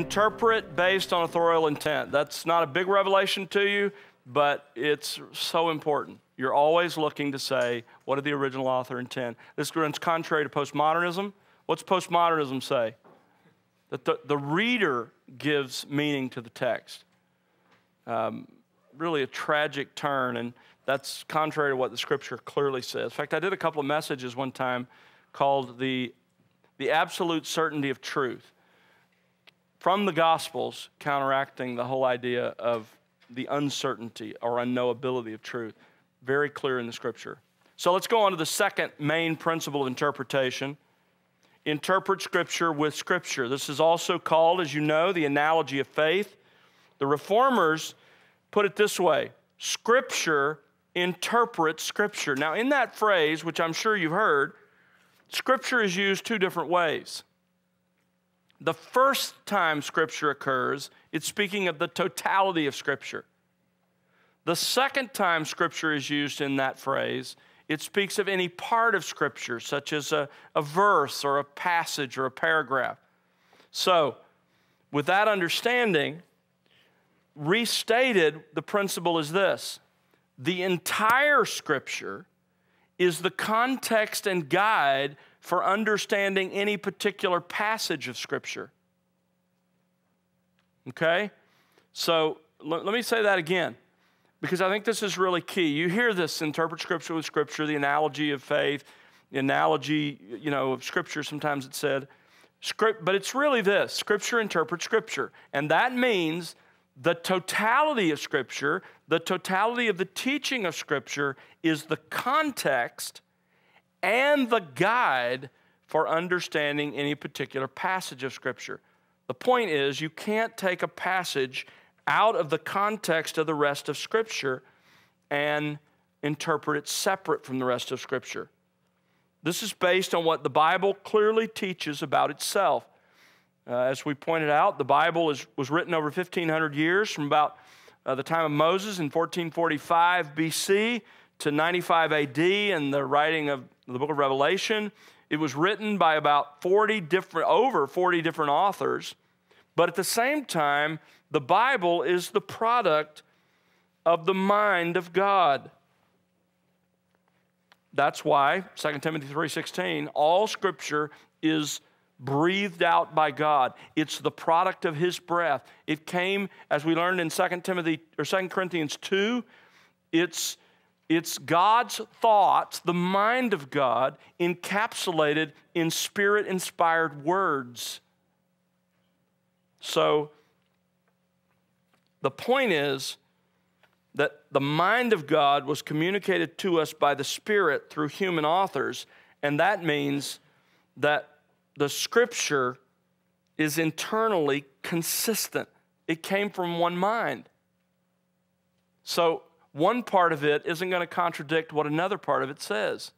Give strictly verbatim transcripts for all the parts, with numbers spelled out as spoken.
interpret based on authorial intent. That's not a big revelation to you, but it's so important. You're always looking to say, what did the original author intend? This runs contrary to postmodernism. What's postmodernism say? That the, the reader gives meaning to the text. Um, really a tragic turn, and that's contrary to what the Scripture clearly says. In fact, I did a couple of messages one time called the, the Absolute Certainty of Truth. From the Gospels, counteracting the whole idea of the uncertainty or unknowability of truth. Very clear in the Scripture. So let's go on to the second main principle of interpretation. Interpret Scripture with Scripture. This is also called, as you know, the analogy of faith. The Reformers put it this way: Scripture interprets Scripture. Now, in that phrase, which I'm sure you've heard, Scripture is used two different ways. The first time Scripture occurs, it's speaking of the totality of Scripture. The second time Scripture is used in that phrase, it speaks of any part of Scripture, such as a, a verse or a passage or a paragraph. So, with that understanding, restated, the principle is this: the entire Scripture is the context and guide for understanding any particular passage of Scripture. Okay? So, let, let me say that again, because I think this is really key. You hear this, interpret Scripture with Scripture, the analogy of faith, the analogy, you know, of Scripture, sometimes it's said. Script, but it's really this: Scripture interprets Scripture. And that means the totality of Scripture, the totality of the teaching of Scripture is the context and the guide for understanding any particular passage of Scripture. The point is, you can't take a passage out of the context of the rest of Scripture and interpret it separate from the rest of Scripture. This is based on what the Bible clearly teaches about itself. Uh, as we pointed out, the Bible is, was written over fifteen hundred years, from about uh, the time of Moses in fourteen forty-five B C to ninety-five A D and the writing of the book of Revelation. It was written by about forty different, over forty different authors. But at the same time, the Bible is the product of the mind of God. That's why Second Timothy three sixteen, all Scripture is breathed out by God. It's the product of His breath. It came, as we learned in Second Timothy or Second Corinthians two, it's, it's God's thoughts, the mind of God, encapsulated in Spirit-inspired words. So, the point is that the mind of God was communicated to us by the Spirit through human authors, and that means that the Scripture is internally consistent. It came from one mind. So one part of it isn't going to contradict what another part of it says.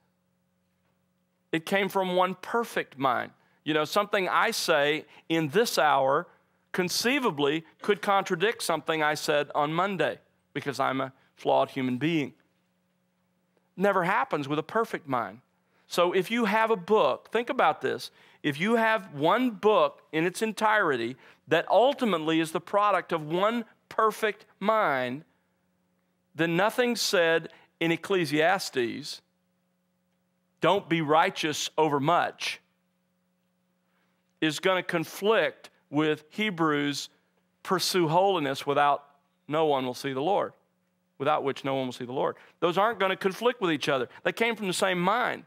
It came from one perfect mind. You know, something I say in this hour conceivably could contradict something I said on Monday, because I'm a flawed human being. Never happens with a perfect mind. So if you have a book, think about this. If you have one book in its entirety that ultimately is the product of one perfect mind, then nothing said in Ecclesiastes, don't be righteous over much, is going to conflict with Hebrews, pursue holiness without no one will see the Lord, without which no one will see the Lord. Those aren't going to conflict with each other. They came from the same mind,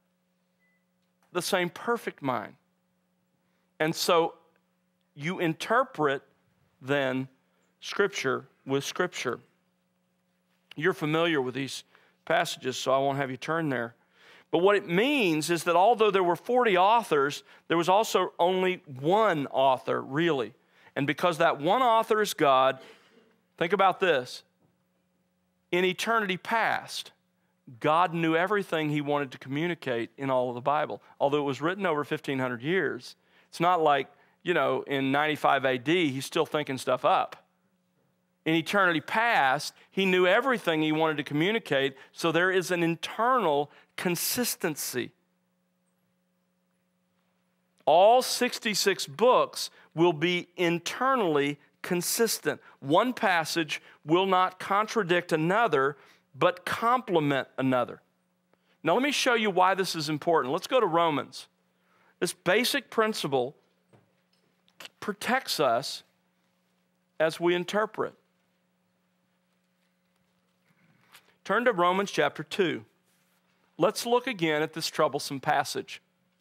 the same perfect mind. And so you interpret then Scripture with Scripture. You're familiar with these passages, so I won't have you turn there. But what it means is that although there were forty authors, there was also only one author, really. And because that one author is God, think about this. In eternity past, God knew everything He wanted to communicate in all of the Bible. Although it was written over fifteen hundred years, it's not like, you know, in ninety-five A D, He's still thinking stuff up. In eternity past, He knew everything He wanted to communicate, so there is an internal consistency. All sixty-six books will be internally consistent. One passage will not contradict another, but complement another. Now, let me show you why this is important. Let's go to Romans. This basic principle protects us as we interpret. Turn to Romans chapter two. Let's look again at this troublesome passage.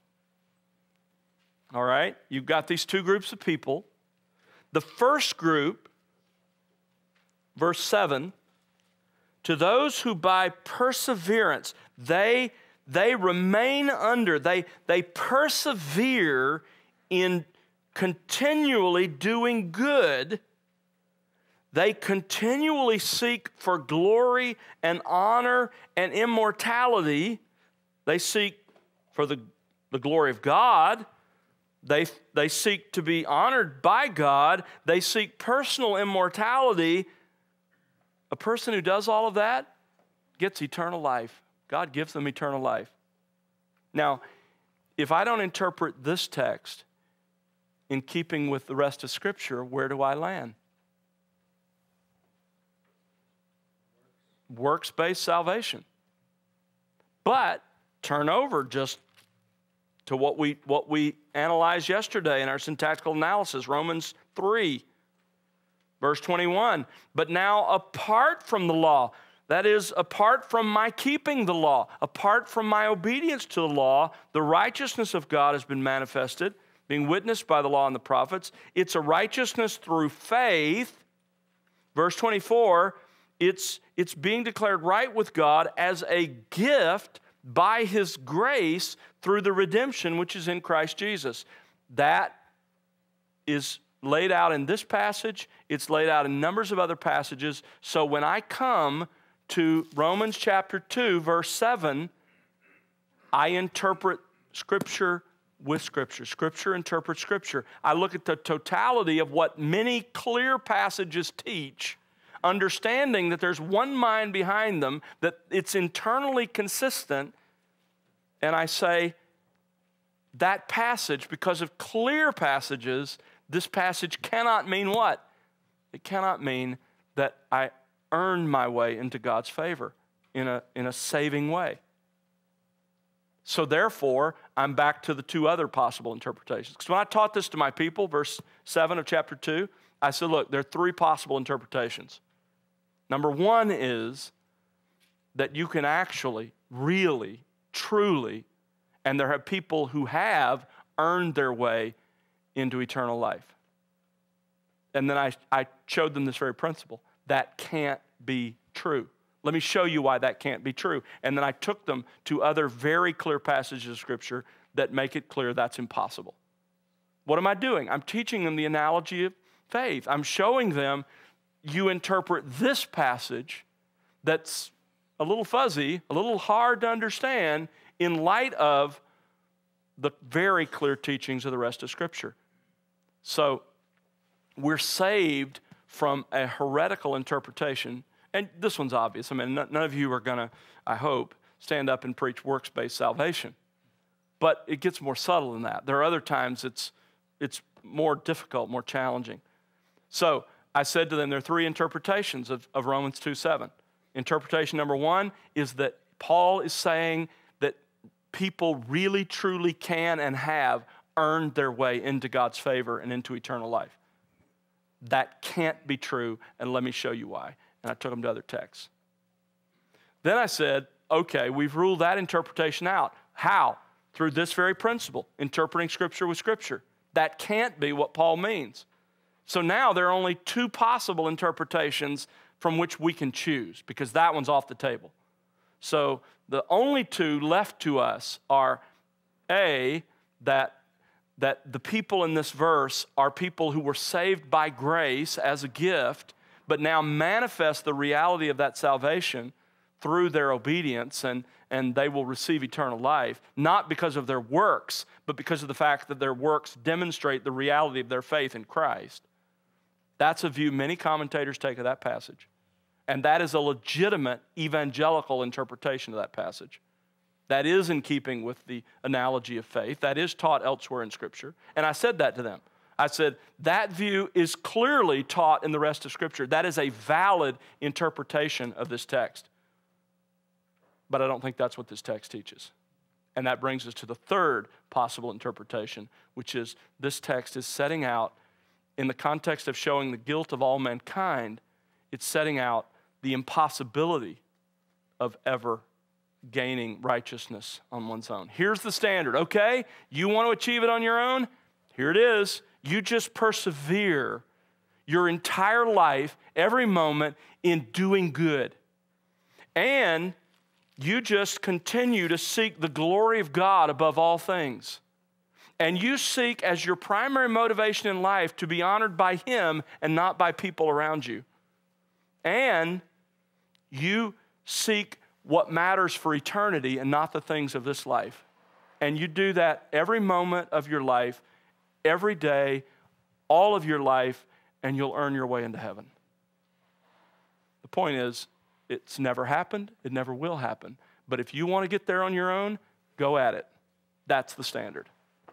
All right? You've got these two groups of people. The first group, verse seven, to those who by perseverance, they, they remain under, they, they persevere in continually doing good. They continually seek for glory and honor and immortality. They seek for the, the glory of God. They, they seek to be honored by God. They seek personal immortality. A person who does all of that gets eternal life. God gives them eternal life. Now, if I don't interpret this text in keeping with the rest of Scripture, where do I land? Works-based salvation. But turn over just to what we, what we analyzed yesterday in our syntactical analysis, Romans three, verse twenty-one. But now apart from the law, that is, apart from my keeping the law, apart from my obedience to the law, the righteousness of God has been manifested, being witnessed by the law and the prophets. It's a righteousness through faith. Verse twenty-four, it's, it's being declared right with God as a gift by His grace through the redemption which is in Christ Jesus. That is laid out in this passage. It's laid out in numbers of other passages. So when I come to Romans chapter two, verse seven, I interpret Scripture with Scripture. Scripture interprets Scripture. I look at the totality of what many clear passages teach, understanding that there's one mind behind them, that it's internally consistent, and I say, that passage, because of clear passages, this passage cannot mean what? It cannot mean that I earn my way into God's favor in a, in a saving way. So therefore, I'm back to the two other possible interpretations. Because when I taught this to my people, verse seven of chapter two, I said, look, there are three possible interpretations. Number one is that you can actually, really, truly, and there are people who have earned their way into eternal life. And then I, I showed them this very principle. That can't be true. Let me show you why that can't be true. And then I took them to other very clear passages of Scripture that make it clear that's impossible. What am I doing? I'm teaching them the analogy of faith. I'm showing them you interpret this passage that's a little fuzzy, a little hard to understand in light of the very clear teachings of the rest of Scripture. So we're saved from a heretical interpretation. And this one's obvious. I mean, none of you are going to, I hope, stand up and preach works-based salvation. But it gets more subtle than that. There are other times it's, it's more difficult, more challenging. So I said to them, there are three interpretations of, of Romans two seven. Interpretation number one is that Paul is saying that people really, truly can and have earned their way into God's favor and into eternal life. That can't be true, and let me show you why. And I took them to other texts. Then I said, okay, we've ruled that interpretation out. How? Through this very principle, interpreting Scripture with Scripture. That can't be what Paul means. So now there are only two possible interpretations from which we can choose, because that one's off the table. So the only two left to us are, A, that that the people in this verse are people who were saved by grace as a gift, but now manifest the reality of that salvation through their obedience, and, and they will receive eternal life, not because of their works, but because of the fact that their works demonstrate the reality of their faith in Christ. That's a view many commentators take of that passage. And that is a legitimate evangelical interpretation of that passage. That is in keeping with the analogy of faith. That is taught elsewhere in Scripture. And I said that to them. I said, that view is clearly taught in the rest of Scripture. That is a valid interpretation of this text. But I don't think that's what this text teaches. And that brings us to the third possible interpretation, which is this text is setting out, in the context of showing the guilt of all mankind, it's setting out the impossibility of ever gaining righteousness on one's own. Here's the standard, okay? You want to achieve it on your own? Here it is. You just persevere your entire life, every moment, in doing good. And you just continue to seek the glory of God above all things. And you seek as your primary motivation in life to be honored by Him and not by people around you. And you seek what matters for eternity and not the things of this life. And you do that every moment of your life, every day, all of your life, and you'll earn your way into heaven. The point is, it's never happened, it never will happen. But if you want to get there on your own, go at it. That's the standard.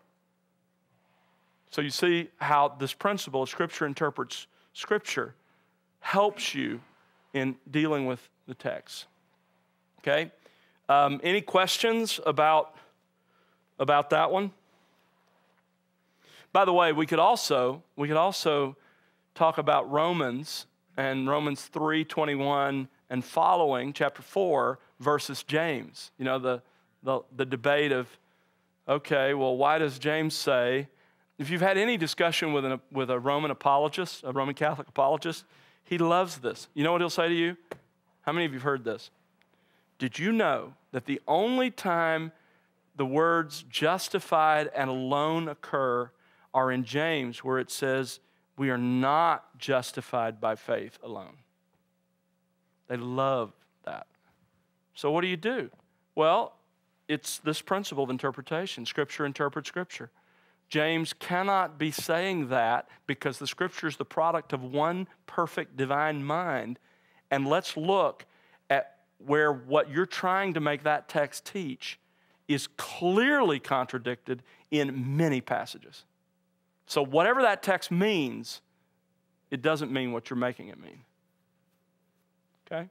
So you see how this principle of Scripture interprets Scripture helps you in dealing with the text. Okay? Um, any questions about, about that one? By the way, we could also we could also talk about Romans and Romans three twenty-one and following, chapter four, versus James. You know, the, the, the debate of, okay, well, why does James say, if you've had any discussion with, an, with a Roman apologist, a Roman Catholic apologist, he loves this. You know what he'll say to you? How many of you have heard this? Did you know that the only time the words justified and alone occur are in James, where it says, we are not justified by faith alone? They love that. So what do you do? Well, it's this principle of interpretation. Scripture interprets Scripture. James cannot be saying that because the Scripture is the product of one perfect divine mind. And let's look at where what you're trying to make that text teach is clearly contradicted in many passages. So whatever that text means, it doesn't mean what you're making it mean. Okay?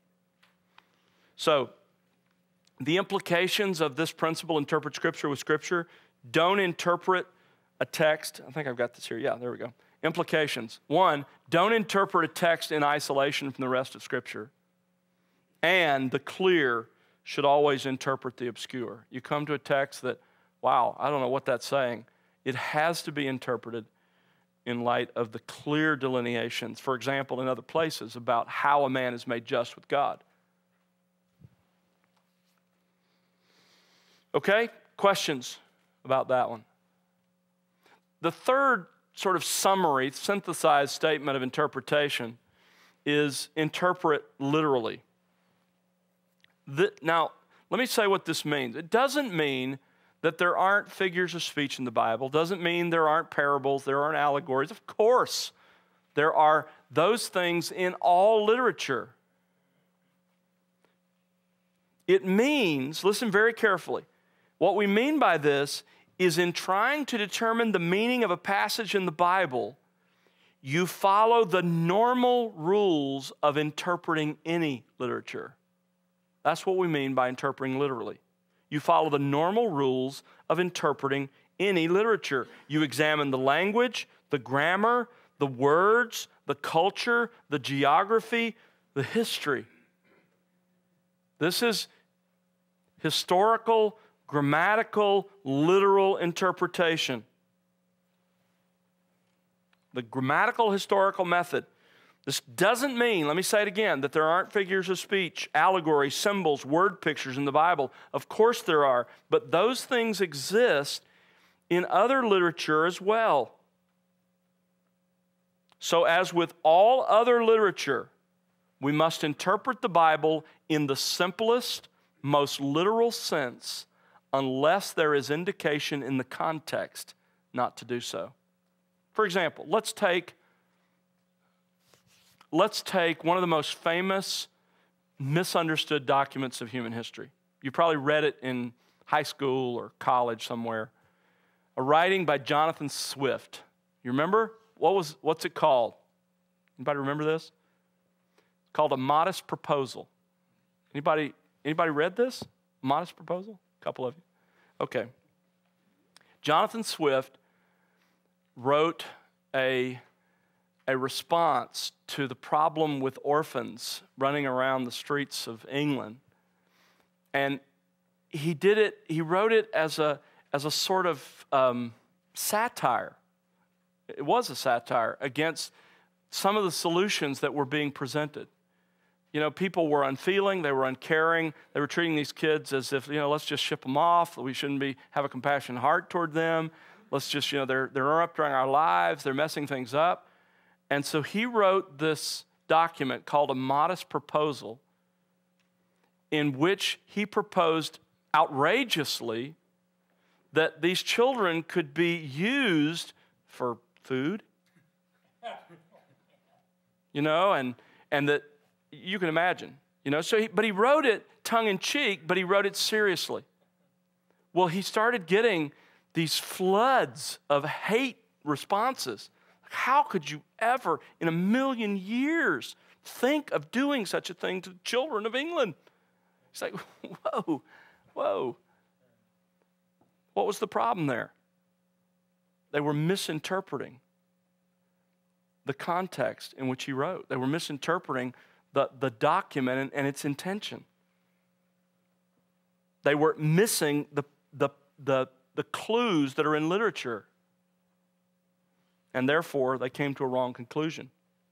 So, the implications of this principle, interpret Scripture with Scripture, don't interpret a text. I think I've got this here. Yeah, there we go. Implications. One, don't interpret a text in isolation from the rest of Scripture. And the clear should always interpret the obscure. You come to a text that, wow, I don't know what that's saying. It has to be interpreted in light of the clear delineations, for example, in other places, about how a man is made just with God. Okay? Questions about that one? The third sort of summary, synthesized statement of interpretation is interpret literally. The, now, let me say what this means. It doesn't mean that there aren't figures of speech in the Bible. Doesn't mean there aren't parables, there aren't allegories. Of course, there are those things in all literature. It means, listen very carefully, what we mean by this is in trying to determine the meaning of a passage in the Bible, you follow the normal rules of interpreting any literature. That's what we mean by interpreting literally. You follow the normal rules of interpreting any literature. You examine the language, the grammar, the words, the culture, the geography, the history. This is historical, grammatical, literal interpretation. The grammatical historical method. This doesn't mean, let me say it again, that there aren't figures of speech, allegories, symbols, word pictures in the Bible. Of course there are, but those things exist in other literature as well. So as with all other literature, we must interpret the Bible in the simplest, most literal sense, unless there is indication in the context not to do so. For example, let's take Let's take one of the most famous, misunderstood documents of human history. You probably read it in high school or college somewhere. A writing by Jonathan Swift. You remember? What was, what's it called? Anybody remember this? It's called A Modest Proposal. Anybody, anybody read this? Modest Proposal? A couple of you. Okay. Jonathan Swift wrote a, a response to the problem with orphans running around the streets of England. And he did it, he wrote it as a, as a sort of um, satire. It was a satire against some of the solutions that were being presented. You know, people were unfeeling, they were uncaring, they were treating these kids as if, you know, let's just ship them off, we shouldn't be, have a compassionate heart toward them, let's just, you know, they're, they're interrupting our lives, they're messing things up. And so he wrote this document called A Modest Proposal, in which he proposed outrageously that these children could be used for food, you know, and, and that you can imagine, you know. So, he, but he wrote it tongue-in-cheek, but he wrote it seriously. Well, he started getting these floods of hate responses. How could you ever, in a million years, think of doing such a thing to the children of England? It's like, whoa, whoa. What was the problem there? They were misinterpreting the context in which he wrote. They were misinterpreting the, the document and, and its intention. They were missing the, the, the, the clues that are in literature. And therefore, they came to a wrong conclusion.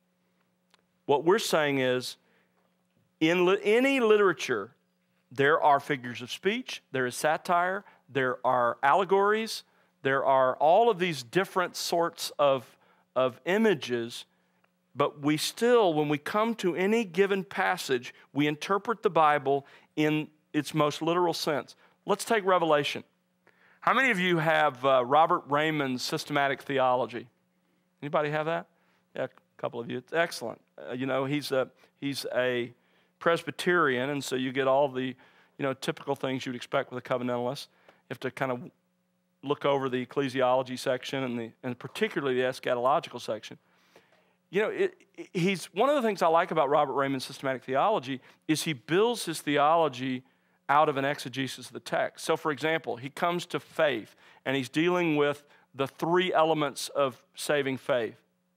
What we're saying is, in li- any literature, there are figures of speech, there is satire, there are allegories, there are all of these different sorts of, of images, but we still, when we come to any given passage, we interpret the Bible in its most literal sense. Let's take Revelation. How many of you have uh, Robert Raymond's Systematic Theology? Anybody have that? Yeah, a couple of you. It's excellent. Uh, you know, he's a, he's a Presbyterian, and so you get all the, you know, typical things you'd expect with a covenantalist. You have to kind of look over the ecclesiology section and, the, and particularly the eschatological section. You know, it, it, he's one of the things I like about Robert Raymond's Systematic Theology is he builds his theology out of an exegesis of the text. So, for example, he comes to faith, and he's dealing with the three elements of saving faith.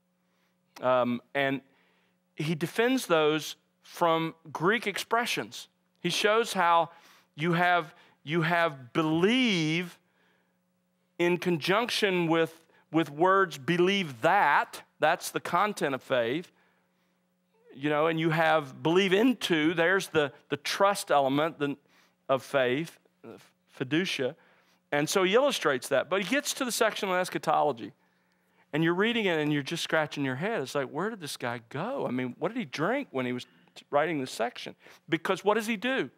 Um, and he defends those from Greek expressions. He shows how you have, you have believe in conjunction with, with words believe that, that's the content of faith, you know, and you have believe into, there's the, the trust element the, of faith, fiducia. And so he illustrates that. But he gets to the section on eschatology, and you're reading it and you're just scratching your head. It's like, where did this guy go? I mean, what did he drink when he was writing this section? Because what does he do?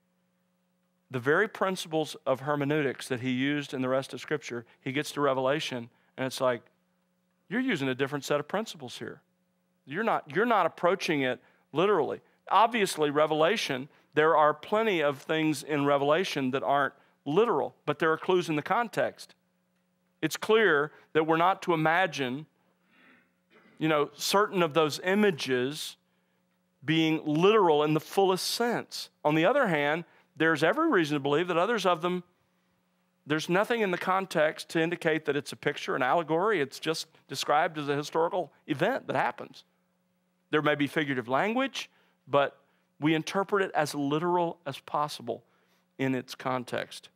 The very principles of hermeneutics that he used in the rest of Scripture, he gets to Revelation, and it's like, you're using a different set of principles here. You're not, you're not approaching it literally. Obviously, Revelation, there are plenty of things in Revelation that aren't literal, but there are clues in the context. It's clear that we're not to imagine, you know, certain of those images being literal in the fullest sense. On the other hand, there's every reason to believe that others of them, there's nothing in the context to indicate that it's a picture, an allegory. It's just described as a historical event that happens. There may be figurative language, but we interpret it as literal as possible in its context.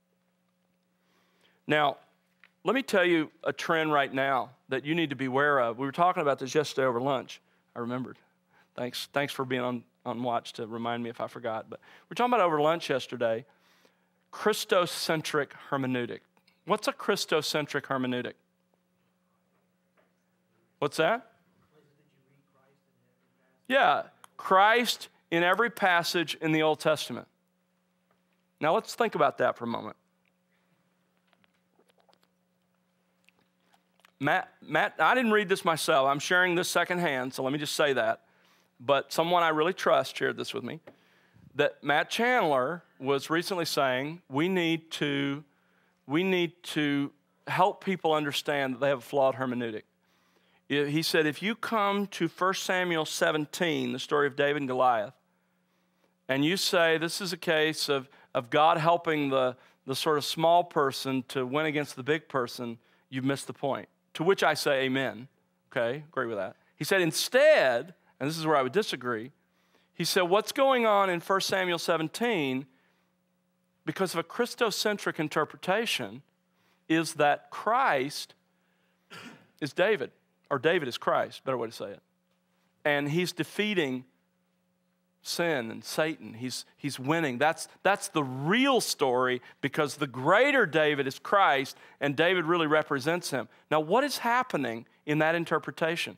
Now, let me tell you a trend right now that you need to be aware of. We were talking about this yesterday over lunch. I remembered. Thanks, thanks for being on, on watch to remind me if I forgot. But we were talking about over lunch yesterday, Christocentric hermeneutic. What's a Christocentric hermeneutic? What's that? Yeah, Christ in every passage in the Old Testament. Now let's think about that for a moment. Matt, Matt, I didn't read this myself. I'm sharing this secondhand, so let me just say that. But someone I really trust shared this with me, that Matt Chandler was recently saying we need to, we need to help people understand that they have a flawed hermeneutic. He said, if you come to First Samuel seventeen, the story of David and Goliath, and you say this is a case of, of God helping the, the sort of small person to win against the big person, you've missed the point. To which I say amen. Okay, agree with that. He said instead, and this is where I would disagree, he said what's going on in First Samuel seventeen, because of a Christocentric interpretation, is that Christ is David, or David is Christ, better way to say it. And he's defeating sin and Satan. He's, he's winning. That's, that's the real story, because the greater David is Christ, and David really represents him. Now, what is happening in that interpretation?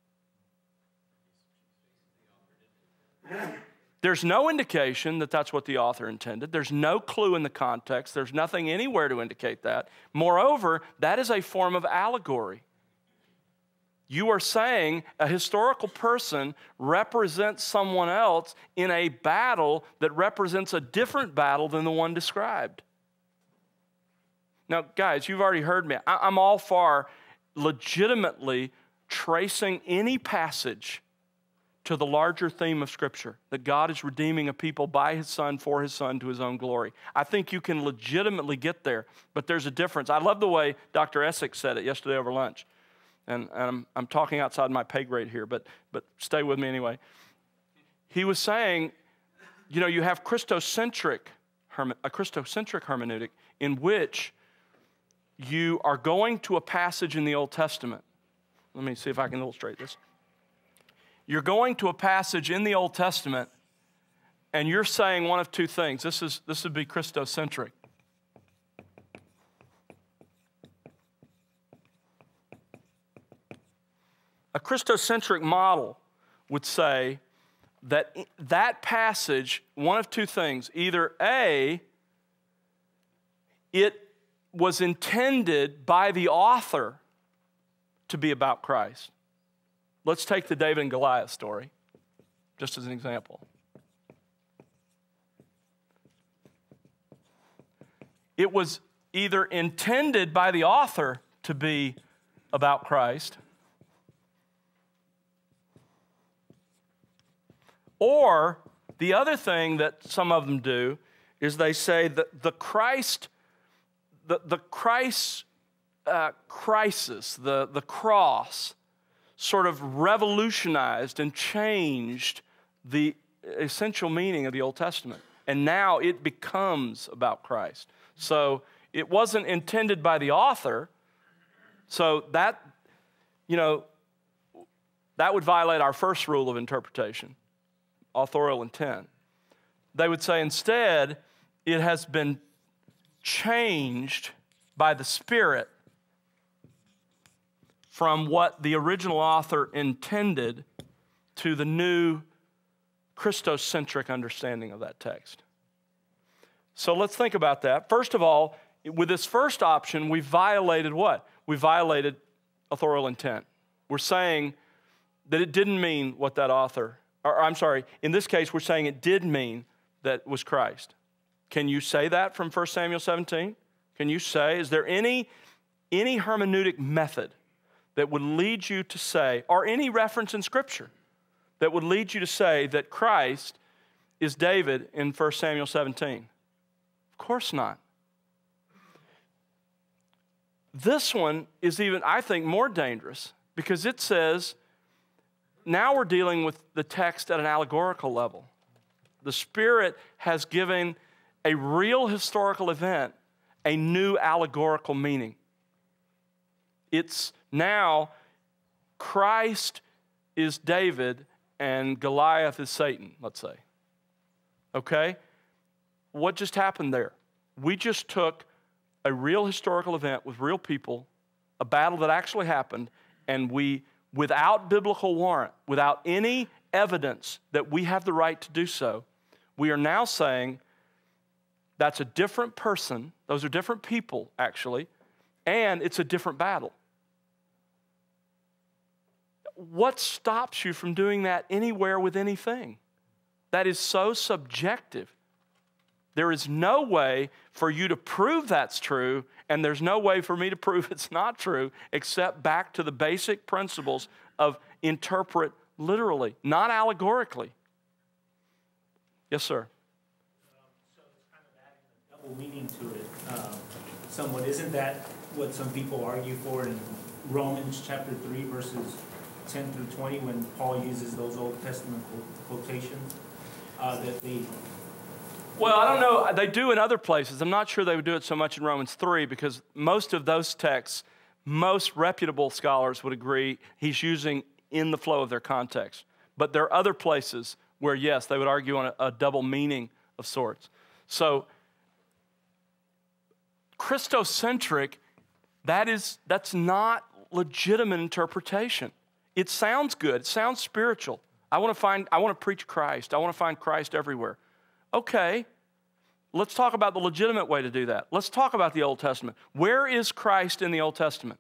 There's no indication that that's what the author intended. There's no clue in the context. There's nothing anywhere to indicate that. Moreover, that is a form of allegory. You are saying a historical person represents someone else in a battle that represents a different battle than the one described. Now, guys, you've already heard me. I'm all for legitimately tracing any passage to the larger theme of Scripture, that God is redeeming a people by His Son, for His Son, to His own glory. I think you can legitimately get there, but there's a difference. I love the way Doctor Essex said it yesterday over lunch. And, and I'm, I'm talking outside my pay grade here, but, but stay with me anyway. He was saying, you know, you have Christocentric, a Christocentric hermeneutic in which you are going to a passage in the Old Testament. Let me see if I can illustrate this. You're going to a passage in the Old Testament, and you're saying one of two things. This is, this would be Christocentric. A Christocentric model would say that that passage, one of two things, either A, it was intended by the author to be about Christ. Let's take the David and Goliath story, just as an example. It was either intended by the author to be about Christ, or the other thing that some of them do is they say that the Christ, the, the Christ uh, crisis, the, the cross, sort of revolutionized and changed the essential meaning of the Old Testament. And now it becomes about Christ. So it wasn't intended by the author, so that, you know, that would violate our first rule of interpretation, authorial intent. They would say instead, it has been changed by the Spirit from what the original author intended to the new Christocentric understanding of that text. So let's think about that. First of all, with this first option, we violated what? We violated authorial intent. We're saying that it didn't mean what that author, or I'm sorry, in this case, we're saying it did mean that it was Christ. Can you say that from First Samuel seventeen? Can you say, is there any, any hermeneutic method that would lead you to say, or any reference in Scripture that would lead you to say that Christ is David in First Samuel seventeen? Of course not. This one is even, I think, more dangerous because it says, now we're dealing with the text at an allegorical level. The Spirit has given a real historical event a new allegorical meaning. It's now Christ is David and Goliath is Satan, let's say. Okay? What just happened there? We just took a real historical event with real people, a battle that actually happened, and we, without biblical warrant, without any evidence that we have the right to do so, we are now saying that's a different person, those are different people, actually, and it's a different battle. What stops you from doing that anywhere with anything? That is so subjective. There is no way for you to prove that's true, and there's no way for me to prove it's not true, except back to the basic principles of interpret literally, not allegorically. Yes, sir. Um, so it's kind of adding a double meaning to it. Um, somewhat, isn't that what some people argue for in Romans chapter three, verses ten through twenty, when Paul uses those Old Testament quotations? Uh, that the Well, I don't know. They do in other places. I'm not sure they would do it so much in Romans three, because most of those texts, most reputable scholars would agree he's using in the flow of their context. But there are other places where, yes, they would argue on a, a double meaning of sorts. So, Christocentric, that is, that's not legitimate interpretation. It sounds good. It sounds spiritual. I want to find, I want to preach Christ. I want to find Christ everywhere. Okay, let's talk about the legitimate way to do that. Let's talk about the Old Testament. Where is Christ in the Old Testament?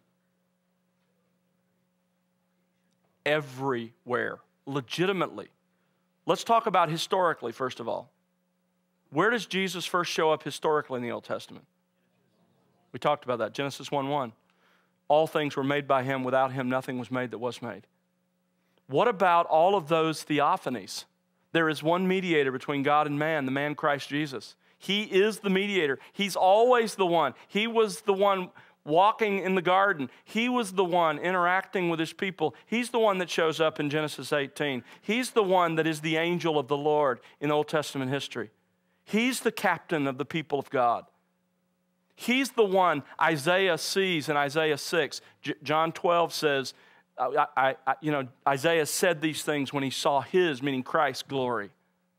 Everywhere, legitimately. Let's talk about historically, first of all. Where does Jesus first show up historically in the Old Testament? We talked about that, Genesis one one. All things were made by him. Without him, nothing was made that was made. What about all of those theophanies? There is one mediator between God and man, the man Christ Jesus. He is the mediator. He's always the one. He was the one walking in the garden. He was the one interacting with his people. He's the one that shows up in Genesis eighteen. He's the one that is the angel of the Lord in Old Testament history. He's the captain of the people of God. He's the one Isaiah sees in Isaiah six. J- John twelve says, I, I, I, you know, Isaiah said these things when he saw his, meaning Christ's, glory.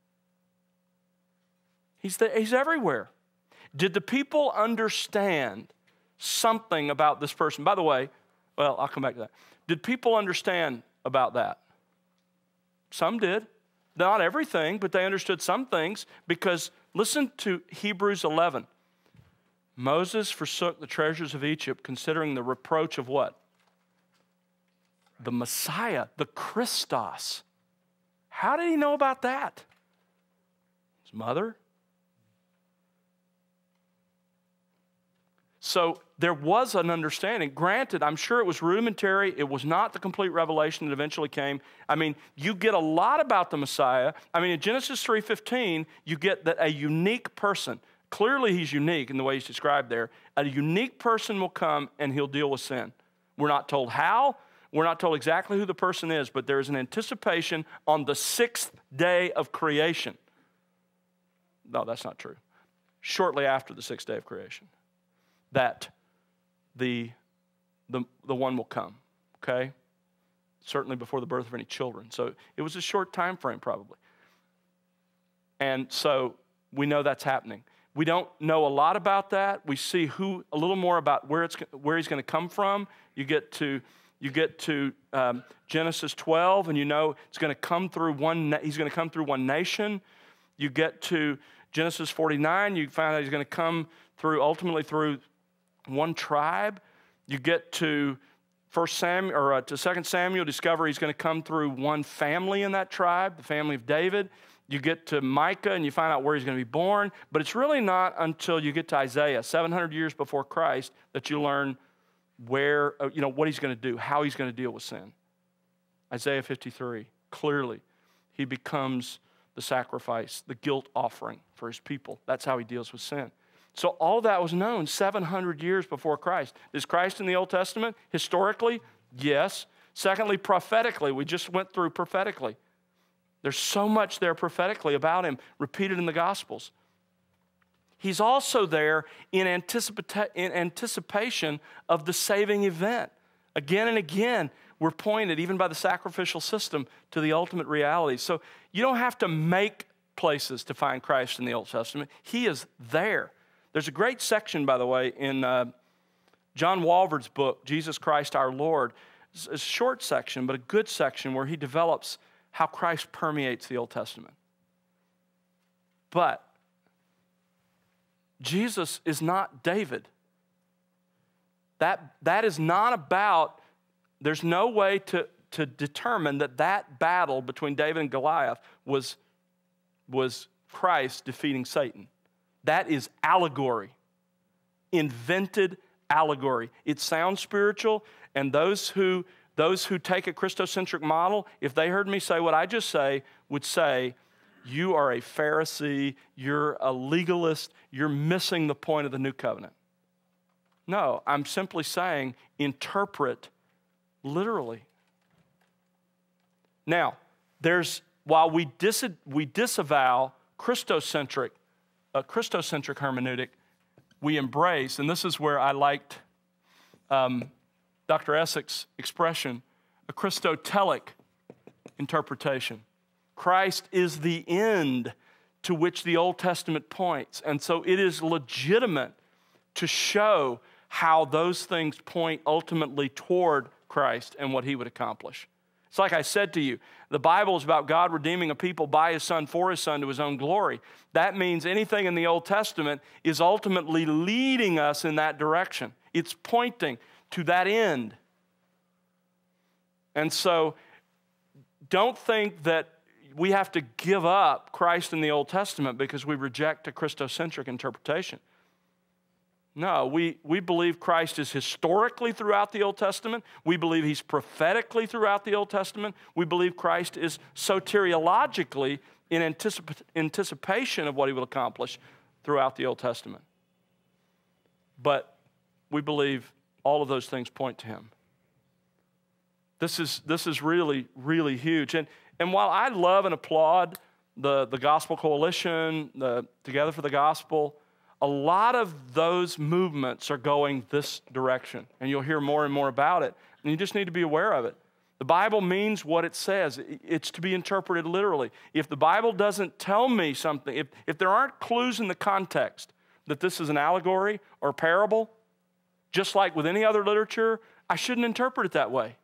He's, the, he's everywhere. Did the people understand something about this person? By the way, well, I'll come back to that. Did people understand about that? Some did. Not everything, but they understood some things, because listen to Hebrews eleven. Moses forsook the treasures of Egypt, considering the reproach of what? The Messiah, the Christos. How did he know about that? His mother? So there was an understanding. Granted, I'm sure it was rudimentary. It was not the complete revelation that eventually came. I mean, you get a lot about the Messiah. I mean, in Genesis three fifteen, you get that a unique person, clearly he's unique in the way he's described there, a unique person will come and he'll deal with sin. We're not told how. We're not told exactly who the person is, but there is an anticipation on the sixth day of creation. No, that's not true. Shortly after the sixth day of creation, that the, the, the one will come, okay? Certainly before the birth of any children. So it was a short time frame probably. And so we know that's happening. We don't know a lot about that. We see who, a little more about where, it's, where he's going to come from. You get to... You get to um, Genesis twelve, and you know it's going to come through one. Na- he's going to come through one nation. You get to Genesis forty-nine. You find out he's going to come through ultimately through one tribe. You get to First Samuel or uh, to Second Samuel. Discover he's going to come through one family in that tribe, the family of David. You get to Micah, and you find out where he's going to be born. But it's really not until you get to Isaiah, seven hundred years before Christ, that you learn where, you know, what he's going to do, how he's going to deal with sin. Isaiah fifty-three, clearly, he becomes the sacrifice, the guilt offering for his people. That's how he deals with sin. So all that was known seven hundred years before Christ. Is Christ in the Old Testament? Historically, yes. Secondly, prophetically, we just went through prophetically. There's so much there prophetically about him, repeated in the Gospels. He's also there in, anticipa- in anticipation of the saving event. Again and again, we're pointed, even by the sacrificial system, to the ultimate reality. So you don't have to make places to find Christ in the Old Testament. He is there. There's a great section, by the way, in uh, John Walvoord's book, Jesus Christ Our Lord. It's a short section, but a good section where he develops how Christ permeates the Old Testament. But Jesus is not David. That, that is not about, there's no way to, to determine that that battle between David and Goliath was, was Christ defeating Satan. That is allegory, invented allegory. It sounds spiritual, and those who, those who take a Christocentric model, if they heard me say what I just say, would say, you are a Pharisee, you're a legalist, you're missing the point of the new covenant. No, I'm simply saying interpret literally. Now, there's, while we, dis, we disavow Christocentric, a Christocentric hermeneutic, we embrace, and this is where I liked um, Doctor Essex's expression, a Christotelic interpretation. Christ is the end to which the Old Testament points, and so it is legitimate to show how those things point ultimately toward Christ and what he would accomplish. It's like I said to you, the Bible is about God redeeming a people by his Son, for his Son, to his own glory. That means anything in the Old Testament is ultimately leading us in that direction. It's pointing to that end. And so don't think that we have to give up Christ in the Old Testament because we reject a Christocentric interpretation. No, we, we believe Christ is historically throughout the Old Testament. We believe he's prophetically throughout the Old Testament. We believe Christ is soteriologically in anticip- anticipation of what he will accomplish throughout the Old Testament. But we believe all of those things point to him. This is, this is really, really huge. And, and while I love and applaud the, the Gospel Coalition, the Together for the Gospel, a lot of those movements are going this direction, and you'll hear more and more about it, and you just need to be aware of it. The Bible means what it says. It's to be interpreted literally. If the Bible doesn't tell me something, if, if there aren't clues in the context that this is an allegory or parable, just like with any other literature, I shouldn't interpret it that way.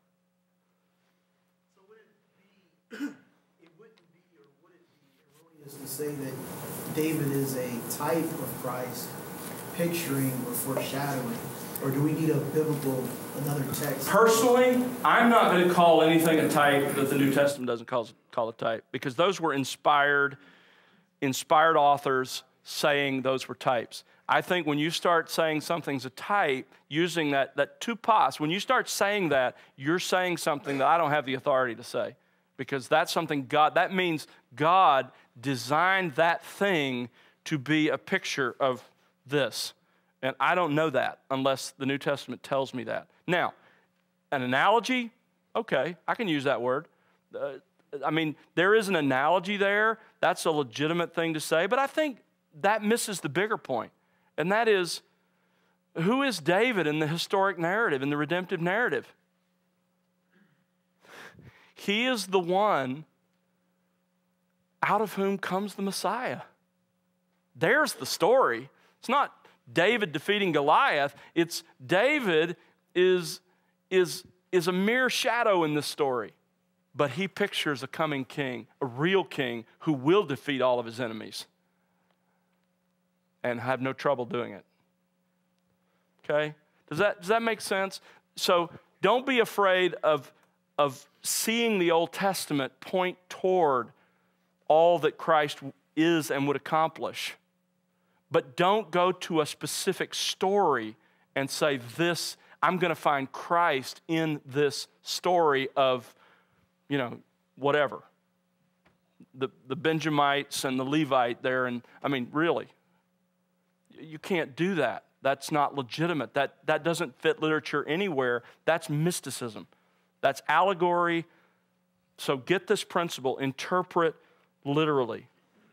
So would it be, it wouldn't be, or would it be erroneous to say that David is a type of Christ, picturing or foreshadowing? Or do we need a biblical, another text? Personally, I'm not going to call anything a type that the New Testament doesn't call, call a type, because those were inspired, inspired authors saying those were types. I think when you start saying something's a type, using that, that tupos, when you start saying that, you're saying something that I don't have the authority to say, because that's something God, that means God designed that thing to be a picture of this. And I don't know that unless the New Testament tells me that. Now, an analogy, okay, I can use that word. Uh, I mean, there is an analogy there. That's a legitimate thing to say, but I think that misses the bigger point, and that is, who is David in the historic narrative, in the redemptive narrative? He is the one out of whom comes the Messiah. There's the story. It's not David defeating Goliath. It's David is, is, is a mere shadow in this story. But he pictures a coming king, a real king who will defeat all of his enemies and have no trouble doing it. Okay? Does that, does that make sense? So don't be afraid of, of seeing the Old Testament point toward all that Christ is and would accomplish. But don't go to a specific story and say, this, I'm going to find Christ in this story of, you know, whatever. The, the Benjamites and the Levite there, and I mean, really, you can't do that. That's not legitimate. That, that doesn't fit literature anywhere. That's mysticism. That's allegory. So get this principle, interpret literally.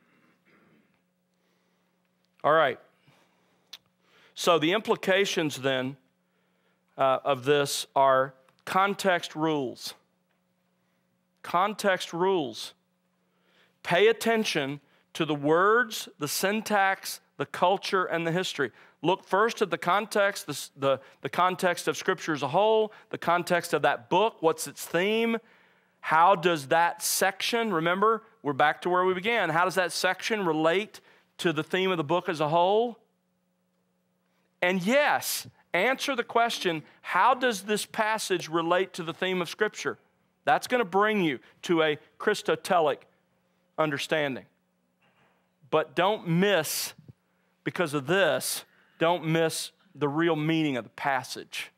All right. So the implications then uh, of this are context rules. Context rules. Pay attention to the words, the syntax, the culture, and the history. Look first at the context, the, the, the context of Scripture as a whole, the context of that book, what's its theme, how does that section, remember, we're back to where we began, how does that section relate to the theme of the book as a whole? And yes, answer the question, how does this passage relate to the theme of Scripture? That's going to bring you to a Christotelic understanding. But don't miss, because of this, don't miss the real meaning of the passage.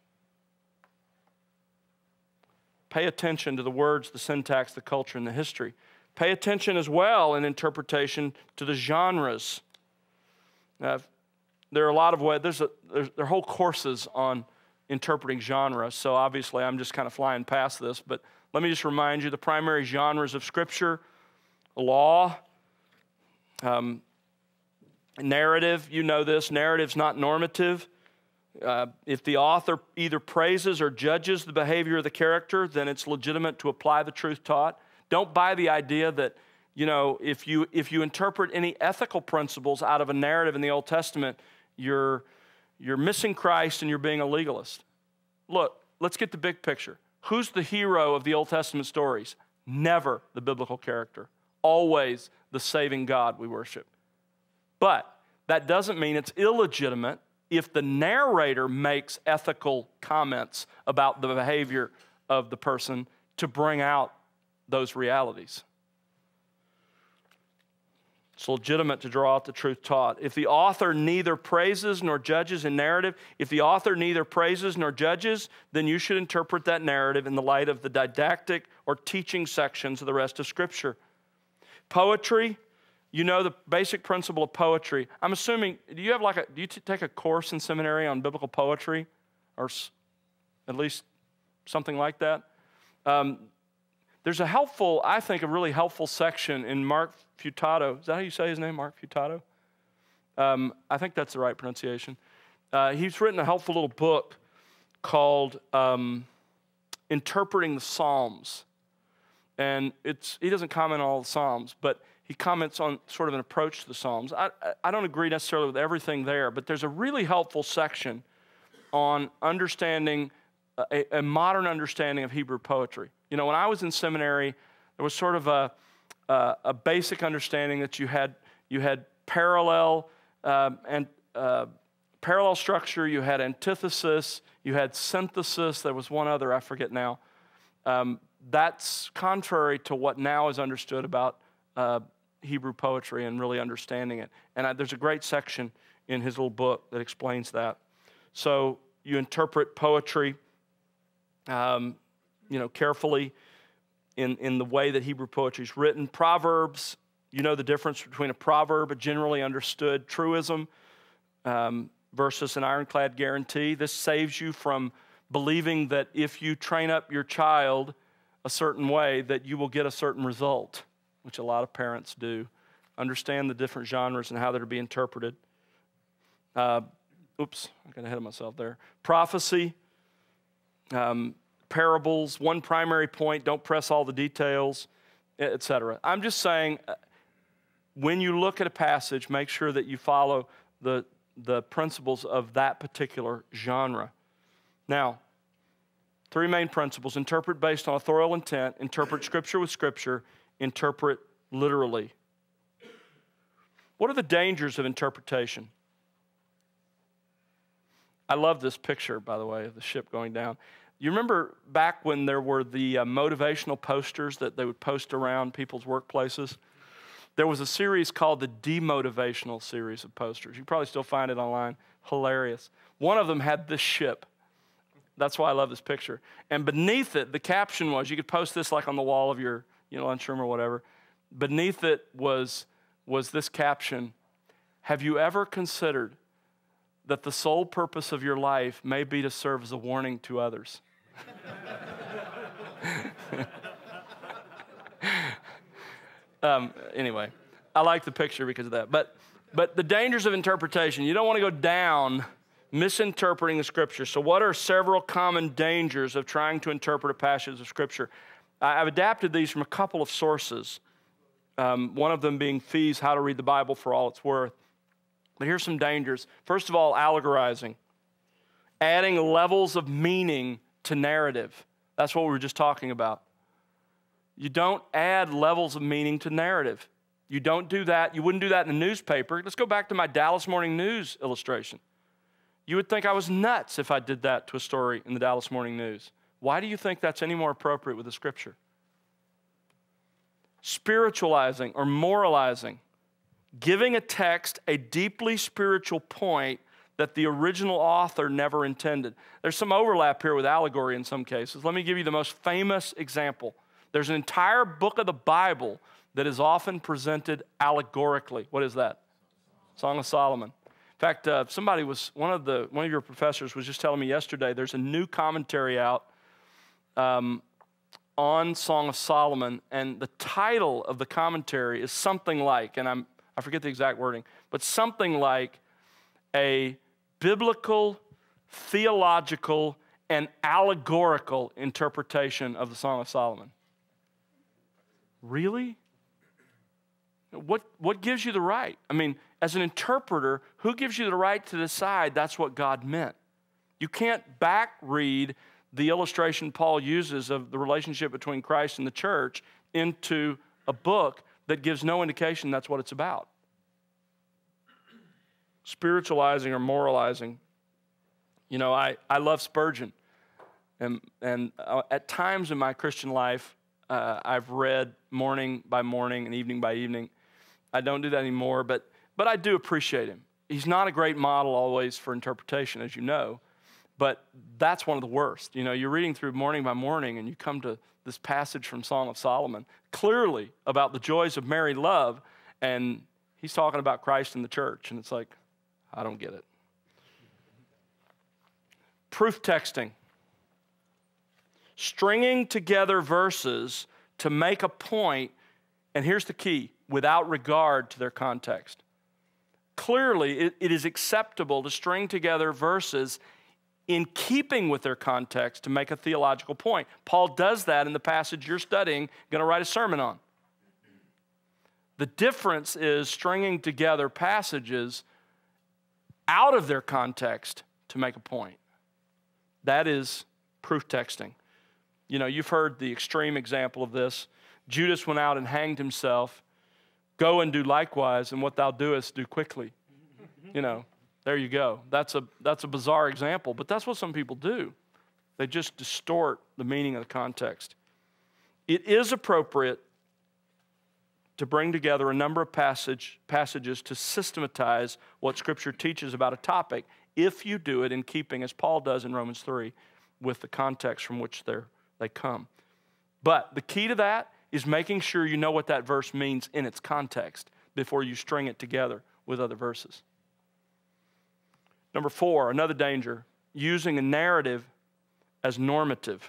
Pay attention to the words, the syntax, the culture, and the history. Pay attention as well in interpretation to the genres. Uh, there are a lot of ways, there's, a, there's there are whole courses on interpreting genre, so obviously I'm just kind of flying past this, but let me just remind you the primary genres of Scripture: law, um, narrative. You know this, narrative's not normative. Uh, if the author either praises or judges the behavior of the character, then it's legitimate to apply the truth taught. Don't buy the idea that, you know, if you if you interpret any ethical principles out of a narrative in the Old Testament, you're you're missing Christ and you're being a legalist. Look, let's get the big picture. Who's the hero of the Old Testament stories? Never the biblical character. Always the saving God we worship. But that doesn't mean it's illegitimate if the narrator makes ethical comments about the behavior of the person to bring out those realities. It's legitimate to draw out the truth taught. If the author neither praises nor judges in narrative, if the author neither praises nor judges, then you should interpret that narrative in the light of the didactic or teaching sections of the rest of Scripture. Poetry, you know the basic principle of poetry. I'm assuming, do you have like a, do you t- take a course in seminary on biblical poetry? Or s- at least something like that? Um, there's a helpful, I think a really helpful section in Mark Futato. Is that how you say his name, Mark Futato? Um, I think that's the right pronunciation. Uh, he's written a helpful little book called um, Interpreting the Psalms. And it's he doesn't comment on all the Psalms, but he comments on sort of an approach to the Psalms. I, I don't agree necessarily with everything there, but there's a really helpful section on understanding, a, a modern understanding of Hebrew poetry. You know, when I was in seminary, there was sort of a, a, a basic understanding that you had you had parallel uh, and uh, parallel structure, you had antithesis, you had synthesis. There was one other, I forget now. Um, that's contrary to what now is understood about uh, Hebrew poetry and really understanding it. And I, there's a great section in his little book that explains that. So you interpret poetry, um, you know, carefully in, in the way that Hebrew poetry is written. Proverbs, you know the difference between a proverb, a generally understood truism, um, versus an ironclad guarantee. This saves you from believing that if you train up your child a certain way, that you will get a certain result, which a lot of parents do. Understand the different genres and how they're to be interpreted. Uh, oops, I got ahead of myself there. Prophecy, um, parables, one primary point, don't press all the details, et cetera. I'm just saying, when you look at a passage, make sure that you follow the, the principles of that particular genre. Now, three main principles: interpret based on authorial intent, interpret Scripture with Scripture, interpret literally. What are the dangers of interpretation? I love this picture, by the way, of the ship going down. You remember back when there were the uh, motivational posters that they would post around people's workplaces? There was a series called the Demotivational series of posters. You probably still find it online. Hilarious. One of them had this ship. That's why I love this picture. And beneath it, the caption was, you could post this like on the wall of your you know, lunchroom or whatever. Beneath it was, was this caption: have you ever considered that the sole purpose of your life may be to serve as a warning to others? um, anyway, I like the picture because of that. But, but the dangers of interpretation, you don't want to go down misinterpreting the Scripture. So what are several common dangers of trying to interpret a passage of Scripture? I've adapted these from a couple of sources, um, one of them being Fee's How to Read the Bible for All It's Worth. But here's some dangers. First of all, allegorizing, adding levels of meaning to narrative. That's what we were just talking about. You don't add levels of meaning to narrative. You don't do that. You wouldn't do that in a newspaper. Let's go back to my Dallas Morning News illustration. You would think I was nuts if I did that to a story in the Dallas Morning News. Why do you think that's any more appropriate with the Scripture? Spiritualizing or moralizing. giving a text a deeply spiritual point that the original author never intended. There's some overlap here with allegory in some cases. Let me give you the most famous example. There's an entire book of the Bible that is often presented allegorically. What is that? Song of Solomon. In fact, uh, somebody was, one of the one of your professors was just telling me yesterday, there's a new commentary out um, on Song of Solomon, and the title of the commentary is something like, and I'm I forget the exact wording, but something like a biblical, theological, and allegorical interpretation of the Song of Solomon. Really? What, what gives you the right? I mean, as an interpreter, who gives you the right to decide that's what God meant? You can't back read the illustration Paul uses of the relationship between Christ and the church into a book that gives no indication that's what it's about. Spiritualizing or moralizing. You know, I, I love Spurgeon. And, and uh, at times in my Christian life, uh, I've read morning by morning and evening by evening. I don't do that anymore, but, but I do appreciate him. He's not a great model always for interpretation, as you know, but that's one of the worst. You know, you're reading through morning by morning and you come to this passage from Song of Solomon, clearly about the joys of married love, and he's talking about Christ and the church, and it's like, I don't get it. Proof texting. Stringing together verses to make a point, and here's the key, without regard to their context. Clearly, it, it is acceptable to string together verses in keeping with their context to make a theological point. Paul does that in the passage you're studying, going to write a sermon on. The difference is stringing together passages out of their context to make a point. That is proof texting. You know, you've heard the extreme example of this. Judas went out and hanged himself. Go and do likewise, and what thou doest, do quickly. You know, there you go. That's a, that's a bizarre example, but that's what some people do. They just distort the meaning of the context. It is appropriate to bring together a number of passage, passages to systematize what Scripture teaches about a topic if you do it in keeping, as Paul does in Romans three, with the context from which they're, they come. But the key to that is making sure you know what that verse means in its context before you string it together with other verses. Number four, another danger, using a narrative as normative.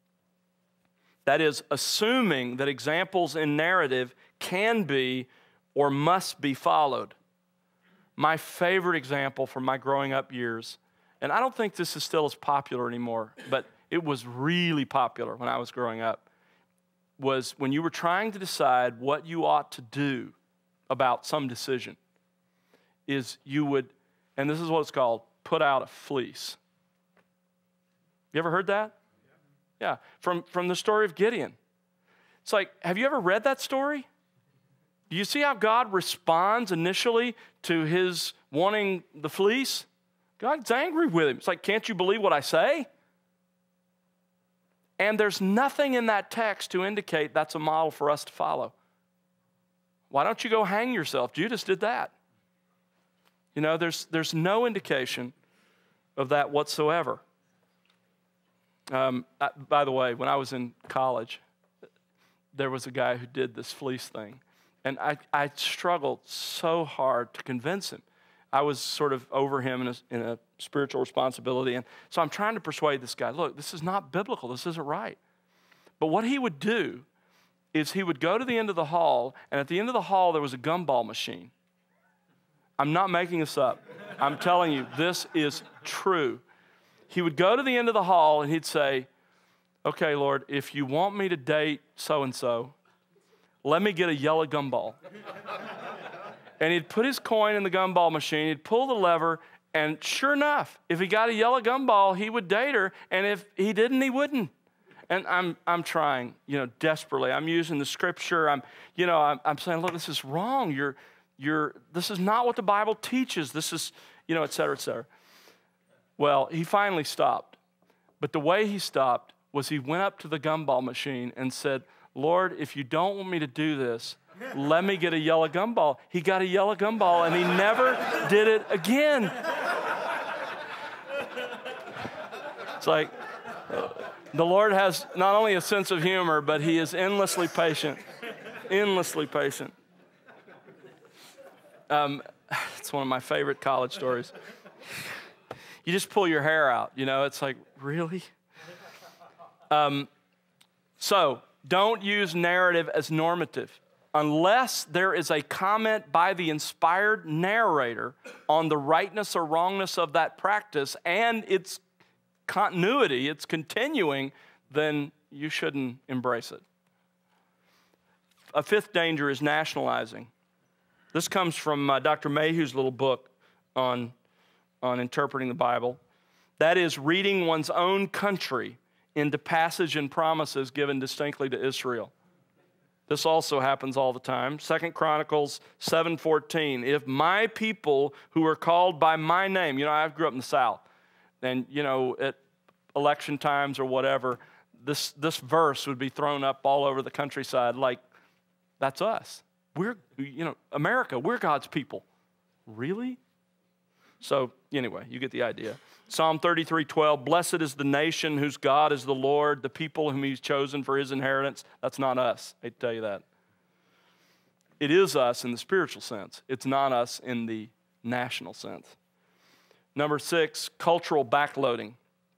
That is, assuming that examples in narrative can be or must be followed. My favorite example from my growing up years, and I don't think this is still as popular anymore, but it was really popular when I was growing up, was when you were trying to decide what you ought to do about some decision, is you would, and this is what it's called, put out a fleece. You ever heard that? Yeah, from, from the story of Gideon. It's like, have you ever read that story? Do you see how God responds initially to his wanting the fleece? God's angry with him. It's like, can't you believe what I say? And there's nothing in that text to indicate that's a model for us to follow. Why don't you go hang yourself? Judas did that. You know, there's, there's no indication of that whatsoever. Um, I, by the way, when I was in college, there was a guy who did this fleece thing. And I, I struggled so hard to convince him. I was sort of over him in a, in a spiritual responsibility. And so I'm trying to persuade this guy, look, this is not biblical. This isn't right. But what he would do is he would go to the end of the hall, and at the end of the hall, there was a gumball machine. I'm not making this up. I'm telling you, this is true. He would go to the end of the hall, and he'd say, okay, Lord, if you want me to date so-and-so, let me get a yellow gumball. And he'd put his coin in the gumball machine, he'd pull the lever, and sure enough, if he got a yellow gumball, he would date her, and if he didn't, he wouldn't. And I'm I'm trying, you know, desperately. I'm using the scripture. I'm, you know, I'm, I'm saying, look, this is wrong. You're, you're, this is not what the Bible teaches. This is, you know, et cetera, et cetera. Well, he finally stopped. But the way he stopped was he went up to the gumball machine and said, Lord, if you don't want me to do this, let me get a yellow gumball. He got a yellow gumball, and he never did it again. It's like uh, the Lord has not only a sense of humor, but he is endlessly patient, endlessly patient. Um, it's one of my favorite college stories. You just pull your hair out, you know, it's like, really? Um, so, don't use narrative as normative unless there is a comment by the inspired narrator on the rightness or wrongness of that practice and its continuity, its continuing, then you shouldn't embrace it. A fifth danger is nationalizing. This comes from uh, Doctor Mayhew's little book on, on interpreting the Bible. That is, reading one's own country into passage and promises given distinctly to Israel. This also happens all the time. Second Chronicles seven fourteen, if my people who are called by my name, you know, I grew up in the South, and, you know, at election times or whatever, this, this verse would be thrown up all over the countryside like, that's us. We're, you know, America, we're God's people. Really? So, anyway, you get the idea. Psalm thirty-three twelve, blessed is the nation whose God is the Lord, the people whom he's chosen for his inheritance. That's not us, I tell you that. It is us in the spiritual sense. It's not us in the national sense. Number six, cultural backloading.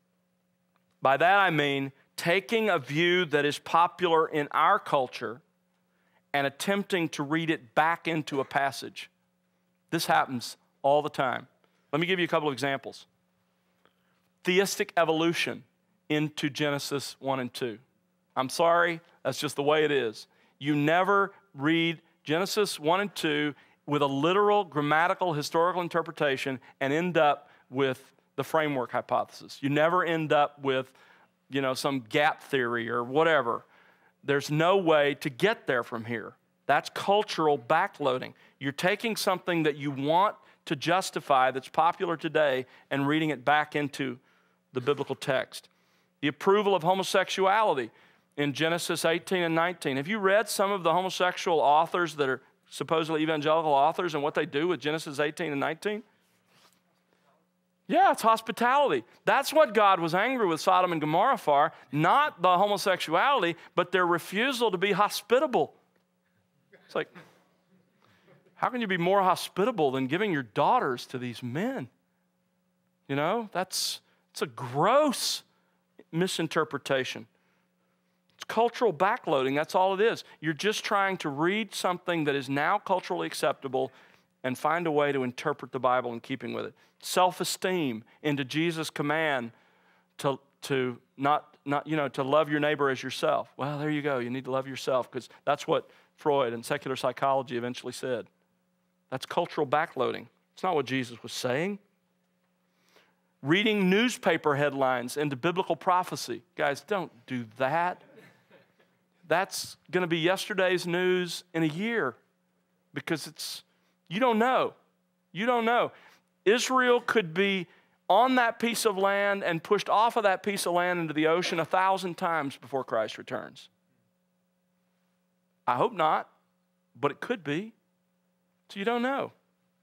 By that I mean taking a view that is popular in our culture and attempting to read it back into a passage. This happens all the time. Let me give you a couple of examples. Theistic evolution into Genesis one and two. I'm sorry, that's just the way it is. You never read Genesis one and two with a literal, grammatical, historical interpretation and end up with the framework hypothesis. You never end up with, you know, some gap theory or whatever. There's no way to get there from here. That's cultural backloading. You're taking something that you want to justify that's popular today and reading it back into the biblical text. The approval of homosexuality in Genesis eighteen and nineteen. Have you read some of the homosexual authors that are supposedly evangelical authors and what they do with Genesis eighteen and nineteen? Yeah, it's hospitality. That's what God was angry with Sodom and Gomorrah for, not the homosexuality, but their refusal to be hospitable. It's like, how can you be more hospitable than giving your daughters to these men? You know, that's it's a gross misinterpretation. It's cultural backloading, that's all it is. You're just trying to read something that is now culturally acceptable and find a way to interpret the Bible in keeping with it. Self-esteem into Jesus' command to, to not, not, you know, to love your neighbor as yourself. Well, there you go. You need to love yourself because that's what Freud and secular psychology eventually said. That's cultural backloading. It's not what Jesus was saying. Reading newspaper headlines into biblical prophecy. Guys, don't do that. That's going to be yesterday's news in a year because it's, you don't know. You don't know. Israel could be on that piece of land and pushed off of that piece of land into the ocean a thousand times before Christ returns. I hope not, but it could be. So you don't know.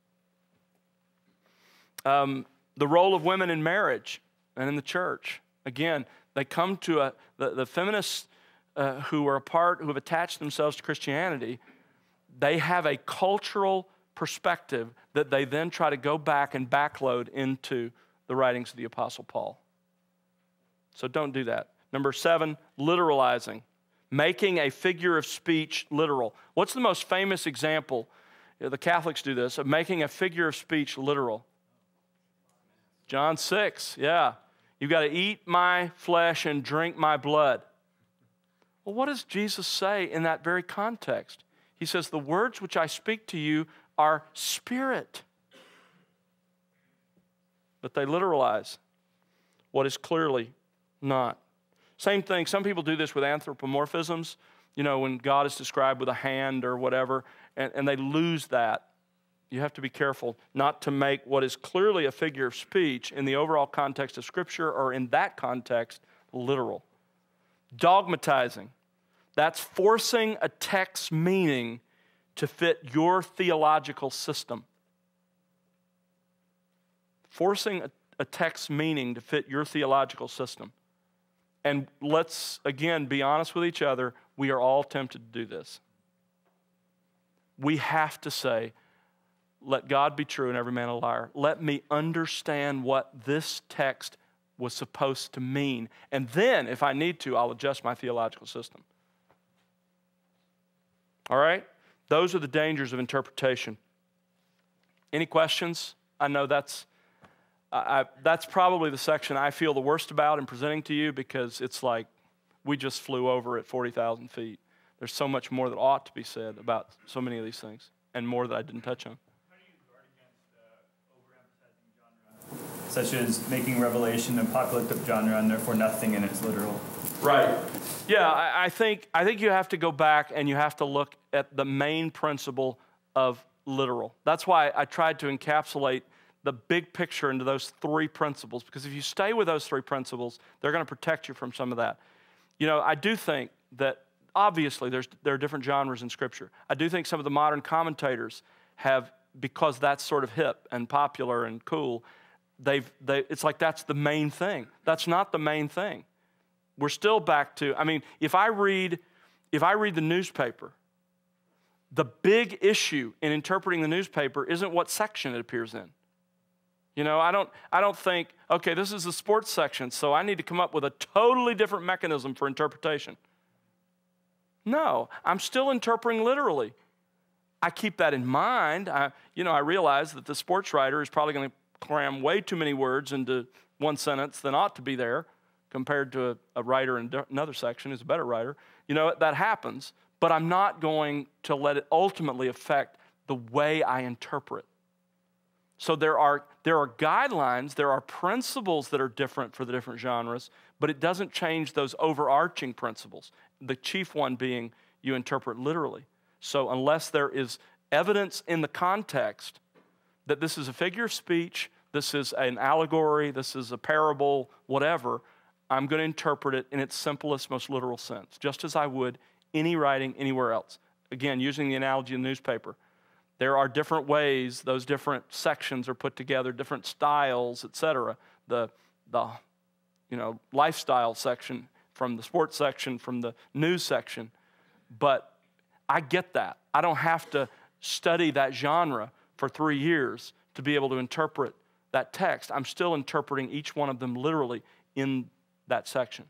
Um, the role of women in marriage and in the church. Again, they come to a, the, the feminists uh, who are a part, who have attached themselves to Christianity, they have a cultural perspective that they then try to go back and backload into the writings of the Apostle Paul. So don't do that. Number seven, literalizing. Making a figure of speech literal. What's the most famous example? You know, the Catholics do this, of making a figure of speech literal. John six, yeah. You've got to eat my flesh and drink my blood. Well, what does Jesus say in that very context? He says, the words which I speak to you are spirit. But they literalize what is clearly not. Same thing, some people do this with anthropomorphisms, you know, when God is described with a hand or whatever, and, and they lose that. You have to be careful not to make what is clearly a figure of speech in the overall context of Scripture or in that context literal. Dogmatizing. That's forcing a text's meaning to fit your theological system. Forcing a, a text's meaning to fit your theological system. And let's, again, be honest with each other. We are all tempted to do this. We have to say, let God be true and every man a liar. Let me understand what this text was supposed to mean. And then, if I need to, I'll adjust my theological system. All right? Those are the dangers of interpretation. Any questions? I know that's, I, I, that's probably the section I feel the worst about in presenting to you, because it's like we just flew over at forty thousand feet. There's so much more that ought to be said about so many of these things, and more that I didn't touch on. Such as making Revelation an apocalyptic genre and therefore nothing in it's literal. Right. Yeah, I, I think I think you have to go back and you have to look at the main principle of literal. That's why I tried to encapsulate the big picture into those three principles, because if you stay with those three principles, they're going to protect you from some of that. You know, I do think that obviously there's there are different genres in Scripture. I do think some of the modern commentators have, because that's sort of hip and popular and cool, They've, they, it's like that's the main thing. That's not the main thing. We're still back to, I mean, if I read, if I read the newspaper, the big issue in interpreting the newspaper isn't what section it appears in. You know, I don't, I don't think, okay, this is the sports section, so I need to come up with a totally different mechanism for interpretation. No, I'm still interpreting literally. I keep that in mind. I, you know, I realize that the sports writer is probably going to cram way too many words into one sentence than ought to be there, compared to a, a writer in another section who's a better writer. You know, that happens, but I'm not going to let it ultimately affect the way I interpret. So there are, there are guidelines, there are principles that are different for the different genres, but it doesn't change those overarching principles, the chief one being you interpret literally. So unless there is evidence in the context that this is a figure of speech, this is an allegory, this is a parable, whatever, I'm going to interpret it in its simplest, most literal sense, just as I would any writing anywhere else. Again, using the analogy of the newspaper, there are different ways those different sections are put together, different styles, et cetera. The, the you know, lifestyle section from the sports section, from the news section. But I get that. I don't have to study that genre for three years to be able to interpret that text. I'm still interpreting each one of them literally in that section.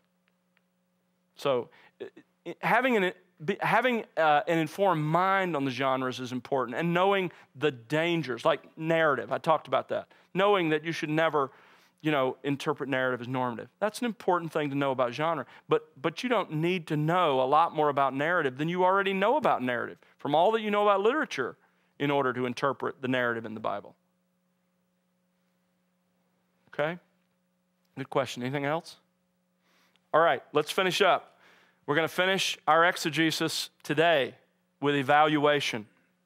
So having an, having uh, an informed mind on the genres is important, and knowing the dangers, like narrative, I talked about that. Knowing that you should never, you know, interpret narrative as normative. That's an important thing to know about genre, but, but you don't need to know a lot more about narrative than you already know about narrative from all that you know about literature in order to interpret the narrative in the Bible. Okay? Good question. Anything else? All right, let's finish up. We're going to finish our exegesis today with evaluation.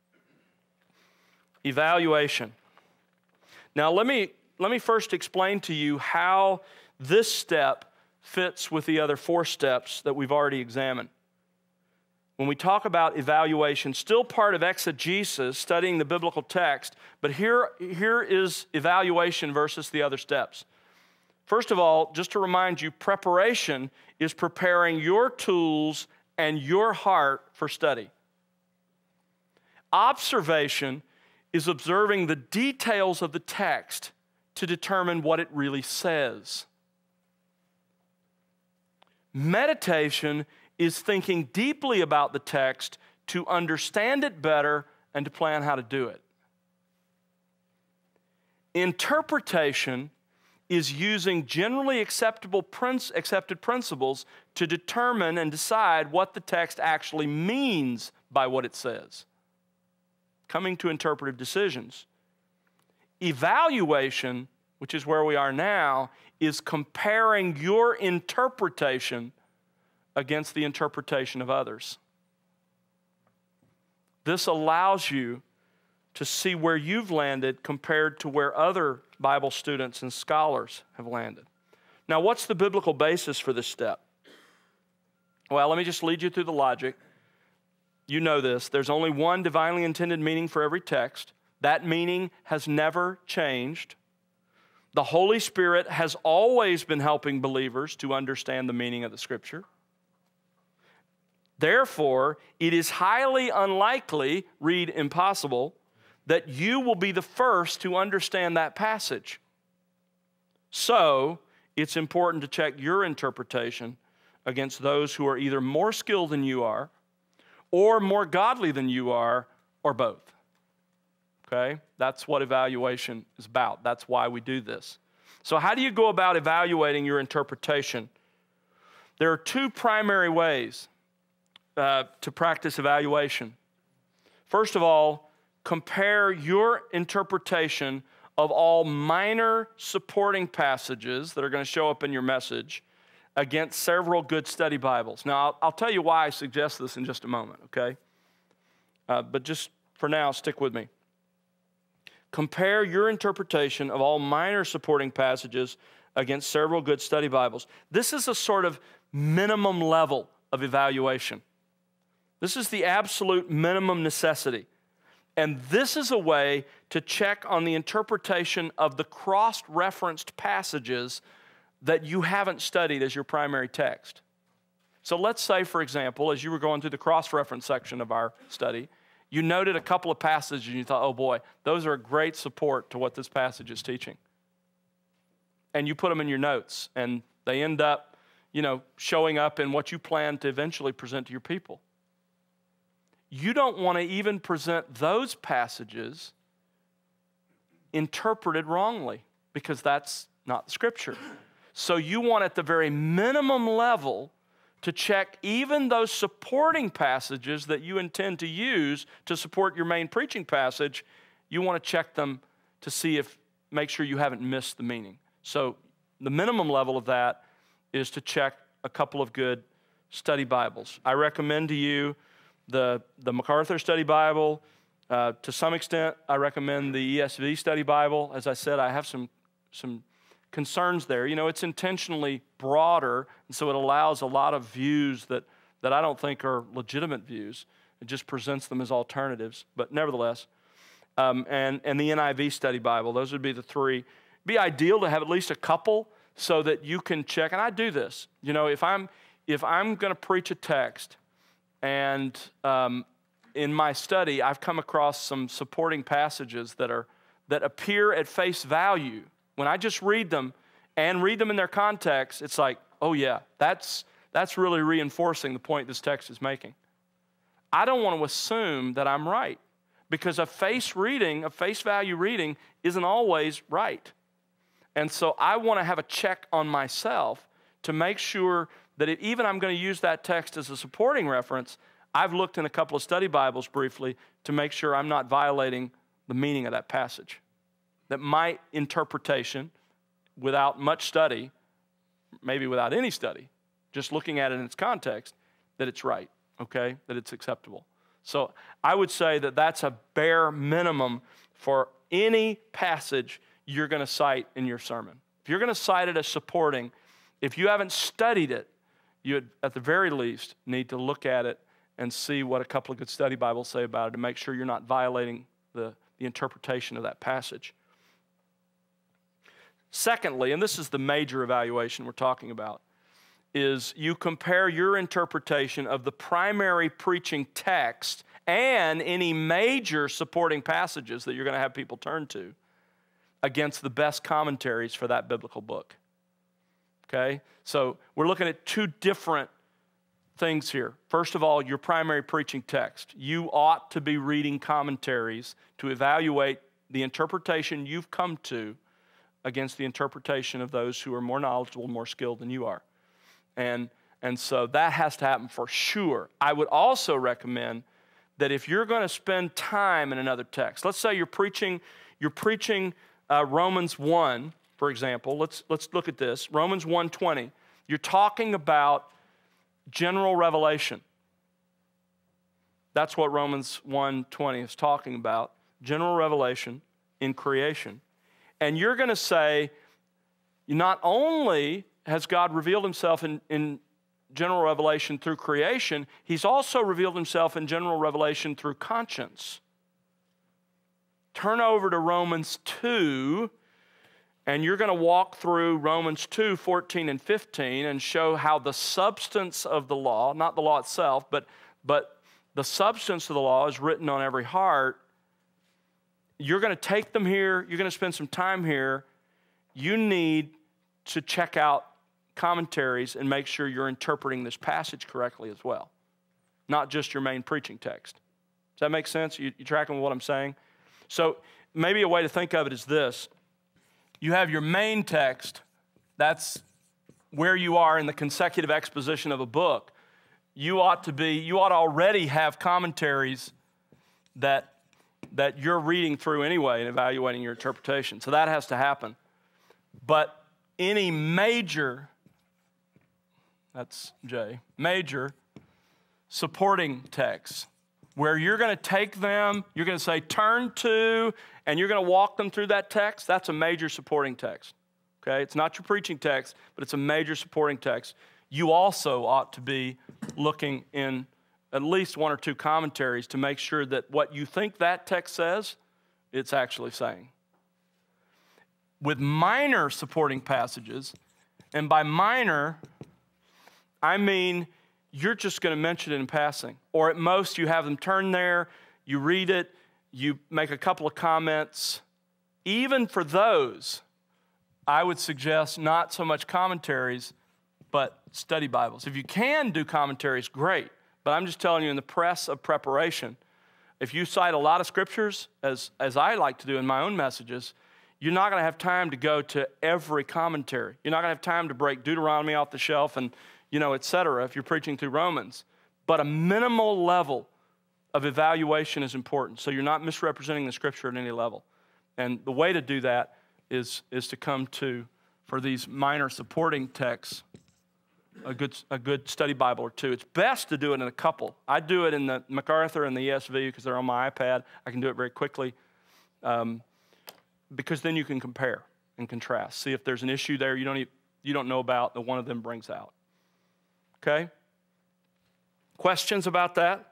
Evaluation. Now, let me, let me first explain to you how this step fits with the other four steps that we've already examined. When we talk about evaluation, still part of exegesis, studying the biblical text, but here, here is evaluation versus the other steps. First of all, just to remind you, preparation is preparing your tools and your heart for study. Observation is observing the details of the text to determine what it really says. Meditation is thinking deeply about the text to understand it better and to plan how to do it. Interpretation is using generally acceptable princ- accepted principles to determine and decide what the text actually means by what it says. Coming to interpretive decisions. Evaluation, which is where we are now, is comparing your interpretation against the interpretation of others. This allows you to see where you've landed compared to where other Bible students and scholars have landed. Now, what's the biblical basis for this step? Well, let me just lead you through the logic. you know this, there's only one divinely intended meaning for every text. That meaning has never changed. The Holy Spirit has always been helping believers to understand the meaning of the Scripture. Therefore, it is highly unlikely, read impossible, that you will be the first to understand that passage. So, it's important to check your interpretation against those who are either more skilled than you are, or more godly than you are, or both. Okay? That's what evaluation is about. That's why we do this. So how do you go about evaluating your interpretation? There are two primary ways uh, to practice evaluation. First of all, compare your interpretation of all minor supporting passages that are going to show up in your message against several good study Bibles. Now, I'll, I'll tell you why I suggest this in just a moment, okay? Uh, but just for now, stick with me. Compare your interpretation of all minor supporting passages against several good study Bibles. This is a sort of minimum level of evaluation. This is the absolute minimum necessity. And this is a way to check on the interpretation of the cross-referenced passages that you haven't studied as your primary text. So let's say, for example, as you were going through the cross-reference section of our study, you noted a couple of passages and you thought, oh boy, those are a great support to what this passage is teaching. And you put them in your notes, and they end up, you know, showing up in what you plan to eventually present to your people. You don't want to even present those passages interpreted wrongly, because that's not the Scripture. So you want at the very minimum level to check even those supporting passages that you intend to use to support your main preaching passage. You want to check them to see if, make sure you haven't missed the meaning. So the minimum level of that is to check a couple of good study Bibles. I recommend to you the, the MacArthur Study Bible. Uh, to some extent, I recommend the E S V Study Bible. As I said, I have some, some concerns there. You know, it's intentionally broader, and so it allows a lot of views that, that I don't think are legitimate views. It just presents them as alternatives, but nevertheless. Um, and, and the N I V Study Bible, those would be the three. It'd be ideal to have at least a couple so that you can check, and I do this. You know, if I'm, if I'm going to preach a text, and um, in my study, I've come across some supporting passages that are that appear at face value. When I just read them and read them in their context, it's like, oh yeah, that's that's really reinforcing the point this text is making. I don't want to assume that I'm right, because a face reading, a face value reading, isn't always right. And so I want to have a check on myself to make sure that if even I'm going to use that text as a supporting reference, I've looked in a couple of study Bibles briefly to make sure I'm not violating the meaning of that passage. That my interpretation, without much study, maybe without any study, just looking at it in its context, that it's right, okay, that it's acceptable. So I would say that that's a bare minimum for any passage you're going to cite in your sermon. If you're going to cite it as supporting, if you haven't studied it, you at the very least need to look at it and see what a couple of good study Bibles say about it to make sure you're not violating the, the interpretation of that passage. Secondly, and this is the major evaluation we're talking about, is you compare your interpretation of the primary preaching text and any major supporting passages that you're going to have people turn to against the best commentaries for that biblical book. Okay? So we're looking at two different things here. First of all, your primary preaching text. You ought to be reading commentaries to evaluate the interpretation you've come to against the interpretation of those who are more knowledgeable, more skilled than you are. And, and so that has to happen for sure. I would also recommend that if you're going to spend time in another text, let's say you're preaching, you're preaching uh, Romans one, for example. Let's, let's look at this. Romans one twenty. You're talking about general revelation. That's what Romans one twenty is talking about. General revelation in creation. And you're going to say, not only has God revealed himself in, in general revelation through creation, he's also revealed himself in general revelation through conscience. Turn over to Romans two, and you're going to walk through Romans two, fourteen and fifteen and show how the substance of the law, not the law itself, but, but the substance of the law is written on every heart. You're going to take them here. You're going to spend some time here. You need to check out commentaries and make sure you're interpreting this passage correctly as well, not just your main preaching text. Does that make sense? You, you tracking with what I'm saying? So maybe a way to think of it is this. You have your main text. That's where you are in the consecutive exposition of a book. You ought to be, you ought to already have commentaries that, that you're reading through anyway and evaluating your interpretation. So that has to happen. But any major, that's J, major supporting texts, where you're going to take them, you're going to say, turn to, and you're going to walk them through that text, that's a major supporting text. Okay? It's not your preaching text, but it's a major supporting text. You also ought to be looking in at least one or two commentaries to make sure that what you think that text says, it's actually saying. With minor supporting passages, and by minor, I mean you're just going to mention it in passing. Or at most, you have them turn there, you read it, you make a couple of comments. Even for those, I would suggest not so much commentaries, but study Bibles. If you can do commentaries, great. But I'm just telling you, in the press of preparation, if you cite a lot of scriptures, as, as I like to do in my own messages, you're not going to have time to go to every commentary. You're not going to have time to break Deuteronomy off the shelf and, you know, et cetera, if you're preaching through Romans. But a minimal level of evaluation is important, so you're not misrepresenting the scripture at any level. And the way to do that is, is to come to, for these minor supporting texts, a good, a good study Bible or two. It's best to do it in a couple. I do it in the MacArthur and the E S V because they're on my iPad. I can do it very quickly um, because then you can compare and contrast. See if there's an issue there you don't, even, you don't know about that one of them brings out. Okay? Questions about that?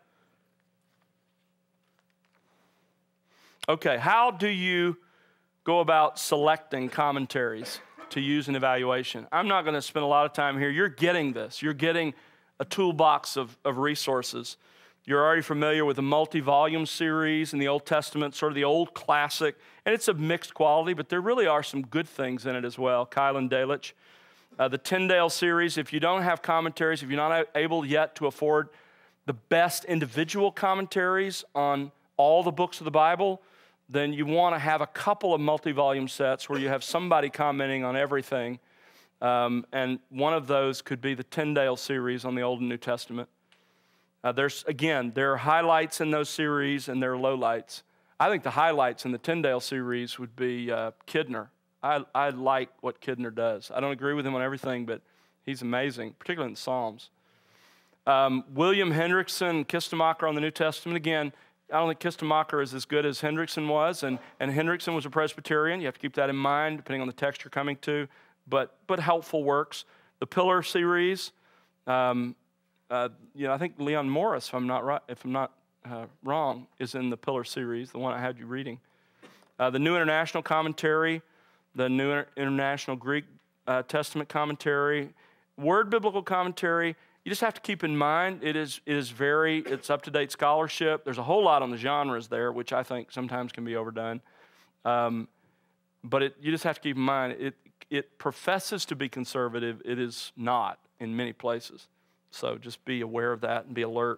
Okay, how do you go about selecting commentaries to use in evaluation? I'm not going to spend a lot of time here. You're getting this. You're getting a toolbox of, of resources. You're already familiar with the multi-volume series in the Old Testament, sort of the old classic, and it's of mixed quality, but there really are some good things in it as well. Kylan Delitzsch. Uh, the Tyndale series, if you don't have commentaries, if you're not able yet to afford the best individual commentaries on all the books of the Bible, then you want to have a couple of multi-volume sets where you have somebody commenting on everything. Um, and one of those could be the Tyndale series on the Old and New Testament. Uh, there's, again, there are highlights in those series and there are lowlights. I think the highlights in the Tyndale series would be uh, Kidner. I, I like what Kidner does. I don't agree with him on everything, but he's amazing, particularly in the Psalms. Um, William Hendrickson, Kistemacher on the New Testament. Again, I don't think Kistemacher is as good as Hendrickson was, and, and Hendrickson was a Presbyterian. You have to keep that in mind, depending on the text you're coming to, but, but helpful works. The Pillar series, um, uh, you know, I think Leon Morris, if I'm not, right, if I'm not uh, wrong, is in the Pillar series, the one I had you reading. Uh, the New International Commentary, the New International Greek uh, Testament Commentary, Word Biblical Commentary. You just have to keep in mind it is, it is very, it's up-to-date scholarship. There's a whole lot on the genres there, which I think sometimes can be overdone. Um, but it, you just have to keep in mind, it, it professes to be conservative. It is not in many places. So just be aware of that and be alert.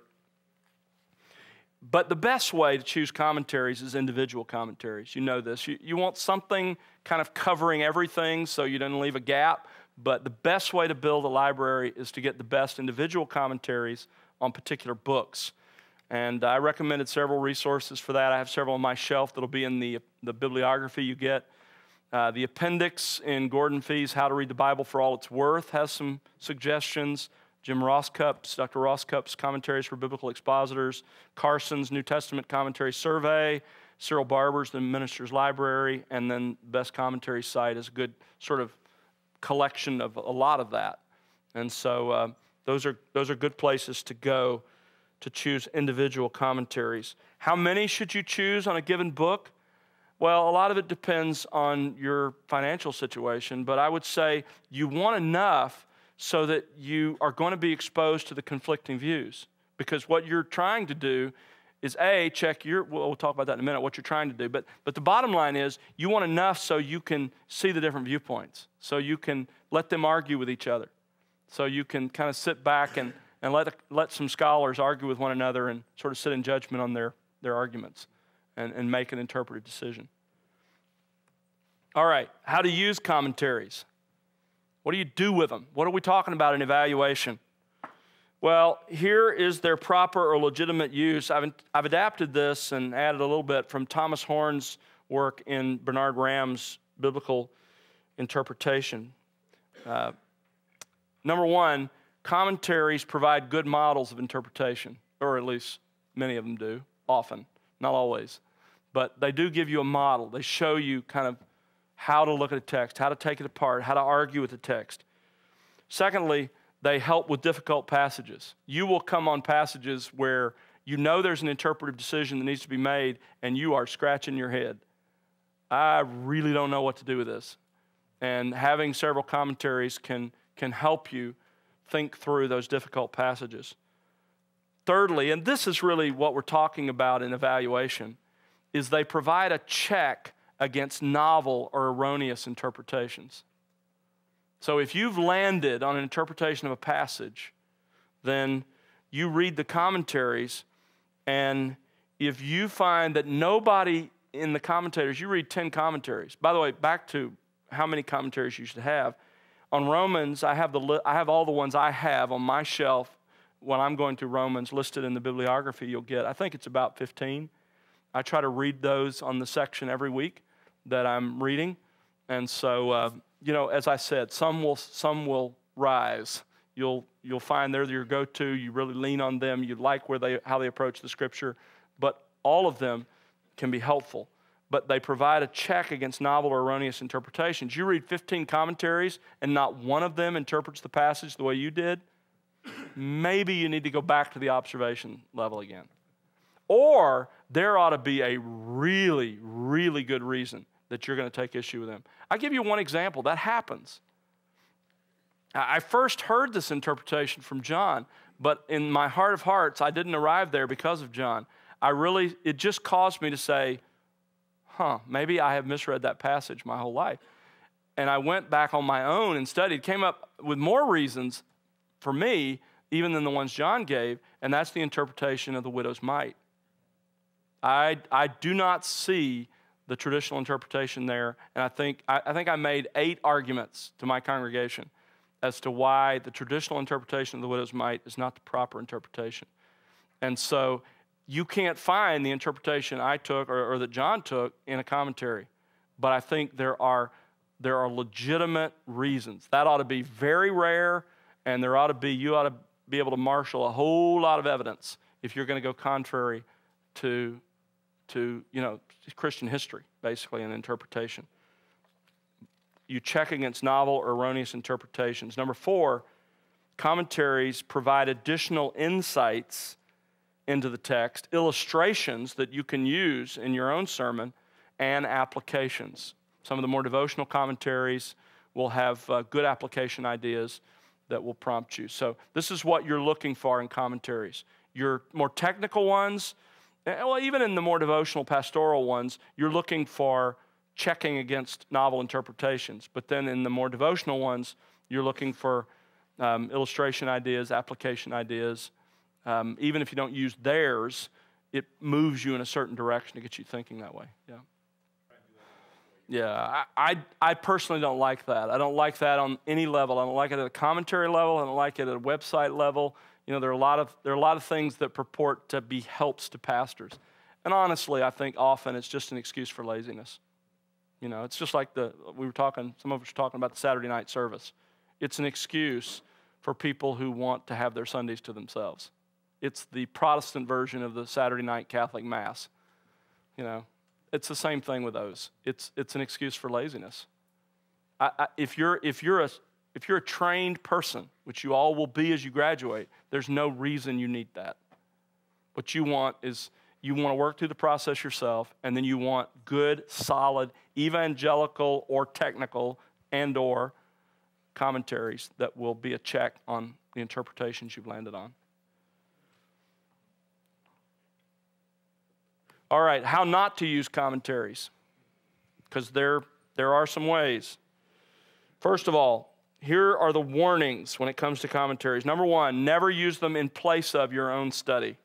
But the best way to choose commentaries is individual commentaries. You know this. You, you want something kind of covering everything so you don't leave a gap. But the best way to build a library is to get the best individual commentaries on particular books. And I recommended several resources for that. I have several on my shelf that will be in the, the bibliography you get. Uh, the appendix in Gordon Fee's How to Read the Bible for All It's Worth has some suggestions. Jim Rosscup's, Doctor Rosscup's Commentaries for Biblical Expositors, Carson's New Testament Commentary Survey, Cyril Barber's The Minister's Library, and then the Best Commentary site is a good sort of collection of a lot of that. And so uh, Those are, those are good places to go to choose individual commentaries. How many should you choose on a given book? Well, a lot of it depends on your financial situation, but I would say you want enough so that you are going to be exposed to the conflicting views. Because what you're trying to do is, A, check your, well, we'll talk about that in a minute, what you're trying to do. But, but the bottom line is you want enough so you can see the different viewpoints, so you can let them argue with each other, so you can kind of sit back and, and let, let some scholars argue with one another and sort of sit in judgment on their, their arguments and, and make an interpretive decision. All right, how to use commentaries. What do you do with them? What are we talking about in evaluation? Well, here is their proper or legitimate use. I've, I've adapted this and added a little bit from Thomas Horn's work in Bernard Ram's biblical interpretation. Uh, number one, commentaries provide good models of interpretation, or at least many of them do, often, not always. But they do give you a model. They show you kind of how to look at a text, how to take it apart, how to argue with the text. Secondly, they help with difficult passages. You will come on passages where you know there's an interpretive decision that needs to be made, and you are scratching your head. I really don't know what to do with this. And having several commentaries can, can help you think through those difficult passages. Thirdly, and this is really what we're talking about in evaluation, is they provide a check against novel or erroneous interpretations. So if you've landed on an interpretation of a passage, then you read the commentaries, and if you find that nobody in the commentators, you read ten commentaries. By the way, back to how many commentaries you should have. On Romans, I have, the, I have all the ones I have on my shelf when I'm going through Romans listed in the bibliography you'll get. I think it's about fifteen. I try to read those on the section every week that I'm reading. And so, uh, you know, as I said, some will, some will rise. You'll, you'll find they're your go-to. You really lean on them. You like where they, how they approach the Scripture. But all of them can be helpful. But they provide a check against novel or erroneous interpretations. You read fifteen commentaries and not one of them interprets the passage the way you did, maybe you need to go back to the observation level again. Or there ought to be a really, really good reason that you're going to take issue with them. I'll give you one example. That happens. I first heard this interpretation from John, but in my heart of hearts, I didn't arrive there because of John. I really, it just caused me to say, huh, maybe I have misread that passage my whole life. And I went back on my own and studied, came up with more reasons for me, even than the ones John gave, and that's the interpretation of the widow's mite. I, I do not see the traditional interpretation there, and I think I, I think I made eight arguments to my congregation as to why the traditional interpretation of the widow's mite is not the proper interpretation. And so you can't find the interpretation I took or, or that John took in a commentary, but I think there are, there are legitimate reasons. That ought to be very rare, and there ought to be, you ought to be able to marshal a whole lot of evidence if you're going to go contrary to to, you know, Christian history, basically, and interpretation. You check against novel or erroneous interpretations. Number four, commentaries provide additional insights into the text, illustrations that you can use in your own sermon, and applications. Some of the more devotional commentaries will have uh, good application ideas that will prompt you. So this is what you're looking for in commentaries. Your more technical ones, well, even in the more devotional pastoral ones, you're looking for checking against novel interpretations. But then in the more devotional ones, you're looking for um, illustration ideas, application ideas. Um, even if you don't use theirs, it moves you in a certain direction to get you thinking that way. Yeah. Yeah, I, I, I personally don't like that. I don't like that on any level. I don't like it at a commentary level. I don't like it at a website level. You know, there are a lot of there are a lot of things that purport to be helps to pastors, and honestly, I think often it's just an excuse for laziness. You know, it's just like the we were talking. Some of us were talking about the Saturday night service. It's an excuse for people who want to have their Sundays to themselves. It's the Protestant version of the Saturday night Catholic Mass. You know, it's the same thing with those. It's it's an excuse for laziness. I, I, if you're if you're a if you're a trained person, which you all will be as you graduate, there's no reason you need that. What you want is you want to work through the process yourself, and then you want good, solid, evangelical or technical and or commentaries that will be a check on the interpretations you've landed on. All right, how not to use commentaries, because there, there are some ways. First of all, here are the warnings when it comes to commentaries. Number one, never use them in place of your own study.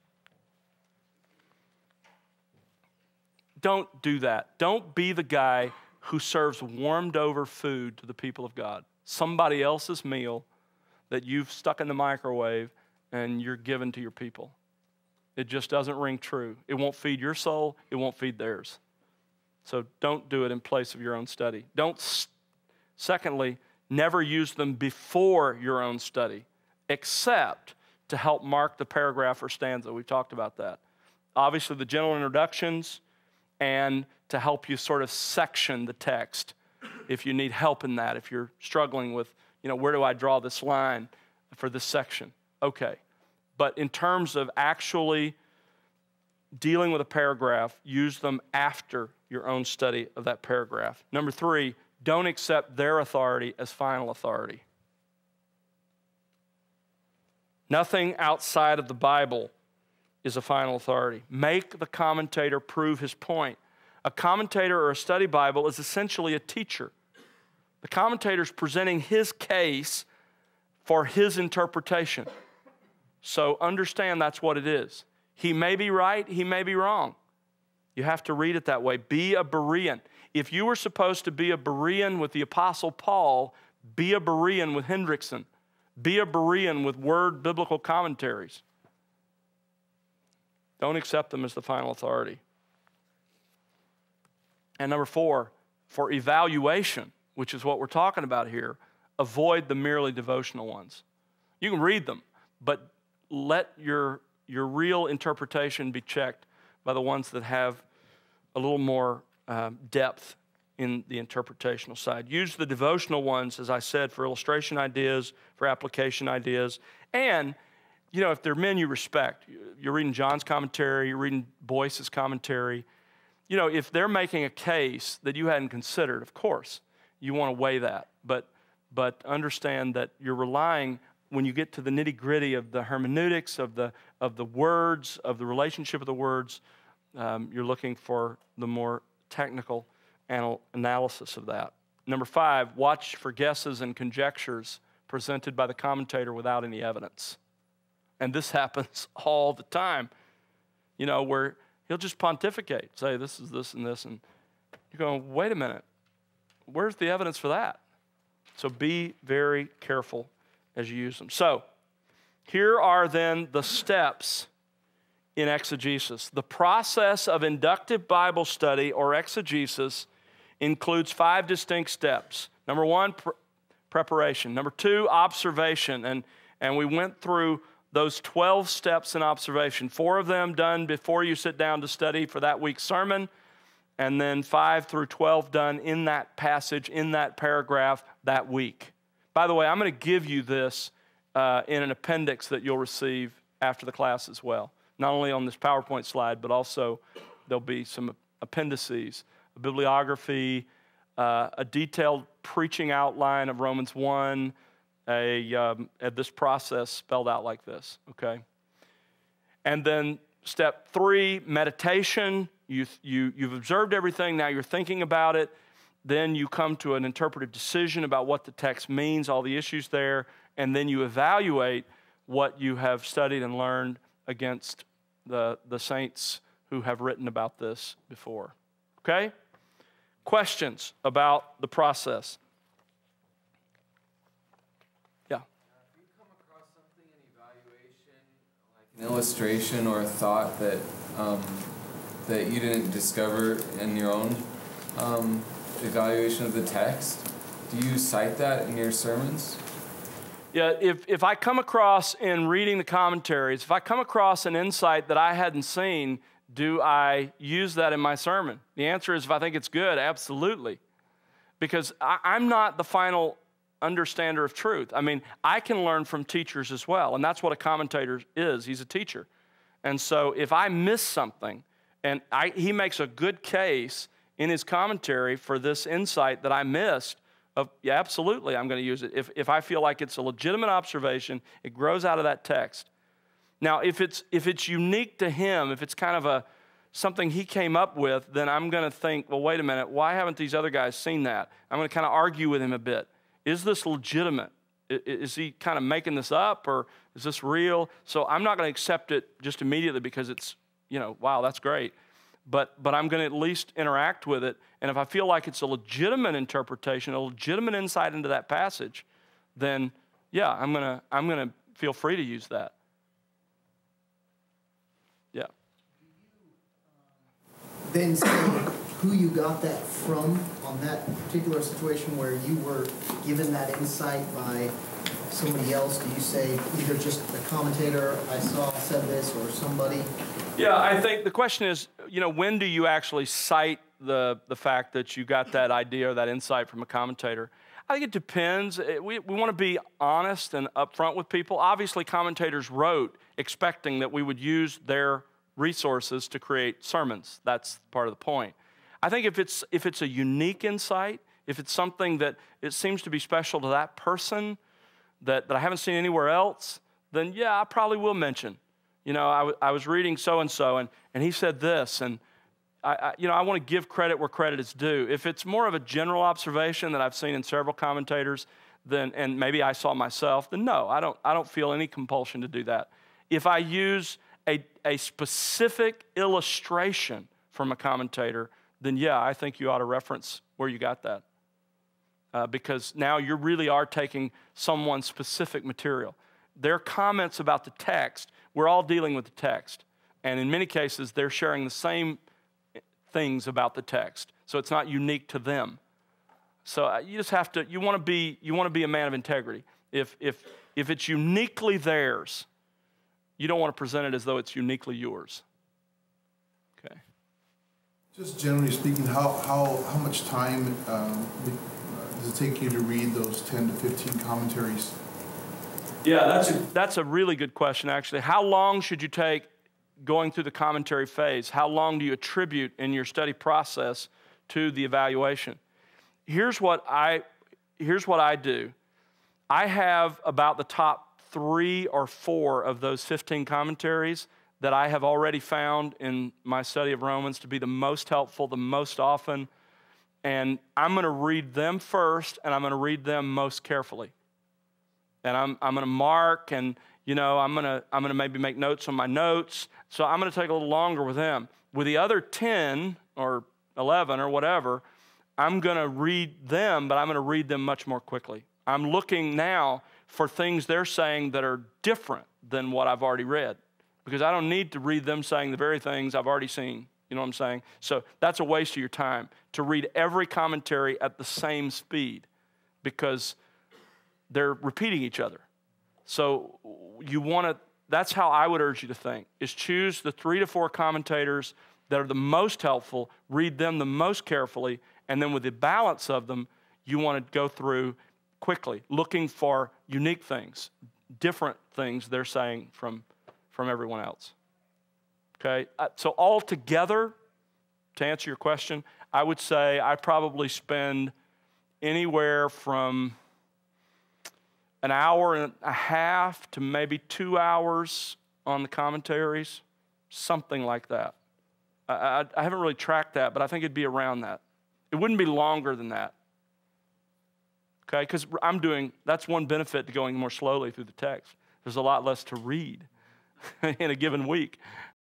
Don't do that. Don't be the guy who serves warmed over food to the people of God. Somebody else's meal that you've stuck in the microwave and you're giving to your people. It just doesn't ring true. It won't feed your soul. It won't feed theirs. So don't do it in place of your own study. Don't, secondly, never use them before your own study, except to help mark the paragraph or stanza. We talked about that. Obviously, the general introductions, and to help you sort of section the text if you need help in that, if you're struggling with, you know, where do I draw this line for this section? Okay. But in terms of actually dealing with a paragraph, use them after your own study of that paragraph. Number three, don't accept their authority as final authority. Nothing outside of the Bible is a final authority. Make the commentator prove his point. A commentator or a study Bible is essentially a teacher. The commentator is presenting his case for his interpretation. So understand that's what it is. He may be right, he may be wrong. You have to read it that way. Be a Berean. If you were supposed to be a Berean with the Apostle Paul, be a Berean with Hendrickson. Be a Berean with Word biblical commentaries. Don't accept them as the final authority. And number four, for evaluation, which is what we're talking about here, avoid the merely devotional ones. You can read them, but let your, your real interpretation be checked by the ones that have a little more um, depth in the interpretational side. Use the devotional ones, as I said, for illustration ideas, for application ideas, and you know, if they're men you respect, you're reading John's commentary, you're reading Boyce's commentary, you know, if they're making a case that you hadn't considered, of course, you want to weigh that. But, but understand that you're relying, when you get to the nitty-gritty of the hermeneutics, of the, of the words, of the relationship of the words, um, you're looking for the more technical anal- analysis of that. Number five, watch for guesses and conjectures presented by the commentator without any evidence. And this happens all the time, you know, where he'll just pontificate, say this is this and this, and you're going, wait a minute, where's the evidence for that? So be very careful as you use them. So here are then the steps in exegesis. The process of inductive Bible study or exegesis includes five distinct steps. Number one, pr- preparation. Number two, observation. And, and we went through those twelve steps in observation, four of them done before you sit down to study for that week's sermon, and then five through twelve done in that passage, in that paragraph, that week. By the way, I'm going to give you this uh, in an appendix that you'll receive after the class as well. Not only on this PowerPoint slide, but also there'll be some appendices, a bibliography, uh, a detailed preaching outline of Romans one, A, um, this process spelled out like this, okay? And then step three, meditation. You, you, you've observed everything, now you're thinking about it. Then you come to an interpretive decision about what the text means, all the issues there, and then you evaluate what you have studied and learned against the, the saints who have written about this before, okay? Questions about the process? An illustration or a thought that um, that you didn't discover in your own um, evaluation of the text, do you cite that in your sermons? Yeah, if, if I come across in reading the commentaries, if I come across an insight that I hadn't seen, do I use that in my sermon? The answer is if I think it's good, absolutely. Because I, I'm not the final understander of truth. I mean, I can learn from teachers as well, and that's what a commentator is. He's a teacher. And so if I miss something, and I, he makes a good case in his commentary for this insight that I missed, of, yeah, absolutely, I'm going to use it. If, if I feel like it's a legitimate observation, it grows out of that text. Now, if it's, if it's unique to him, if it's kind of a something he came up with, then I'm going to think, well, wait a minute, why haven't these other guys seen that? I'm going to kind of argue with him a bit. Is this legitimate? Is he kind of making this up, or is this real? So I'm not going to accept it just immediately because it's, you know, wow, that's great. But, but I'm going to at least interact with it. And if I feel like it's a legitimate interpretation, a legitimate insight into that passage, then yeah, I'm going to, I'm going to feel free to use that. Yeah. Then say who you got that from on that particular situation where you were given that insight by somebody else. Do you say either just a commentator I saw said this, or somebody? Yeah, I think the question is, you know, when do you actually cite the, the fact that you got that idea or that insight from a commentator? I think it depends. We, we want to be honest and upfront with people. Obviously, commentators wrote expecting that we would use their resources to create sermons. That's part of the point. I think if it's, if it's a unique insight, if it's something that it seems to be special to that person that, that I haven't seen anywhere else, then yeah, I probably will mention. You know, I, w I was reading so-and-so, and, and he said this, and I, I, you know, I want to give credit where credit is due. If it's more of a general observation that I've seen in several commentators, then, and maybe I saw myself, then no, I don't, I don't feel any compulsion to do that. If I use a, a specific illustration from a commentator, then yeah, I think you ought to reference where you got that. Uh, because now you really are taking someone's specific material. Their comments about the text, we're all dealing with the text. And in many cases, they're sharing the same things about the text. So it's not unique to them. So uh, you just have to, you want to be, you want to be a man of integrity. If, if, if it's uniquely theirs, you don't want to present it as though it's uniquely yours. Okay. Just generally speaking, how, how, how much time um, does it take you to read those ten to fifteen commentaries? Yeah, that's a, that's a really good question, actually. How long should you take going through the commentary phase? How long do you attribute in your study process to the evaluation? Here's what I, here's what I do. I have about the top three or four of those fifteen commentaries that I have already found in my study of Romans to be the most helpful, the most often, and I'm going to read them first, and I'm going to read them most carefully. And I'm, I'm going to mark, and you know, I'm going to I'm going to maybe make notes on my notes. So I'm going to take a little longer with them. With the other ten or eleven or whatever, I'm going to read them, but I'm going to read them much more quickly. I'm looking now for things they're saying that are different than what I've already read, because I don't need to read them saying the very things I've already seen. You know what I'm saying? So that's a waste of your time to read every commentary at the same speed, because they're repeating each other. So you want to, that's how I would urge you to think, is choose the three to four commentators that are the most helpful, read them the most carefully, and then with the balance of them, you want to go through quickly, looking for unique things, different things they're saying from, from everyone else. Okay, so altogether, to answer your question, I would say I probably spend anywhere from an hour and a half to maybe two hours on the commentaries, something like that. I, I, I haven't really tracked that, but I think it'd be around that. It wouldn't be longer than that. Okay, because I'm doing, that's one benefit to going more slowly through the text. There's a lot less to read in a given week.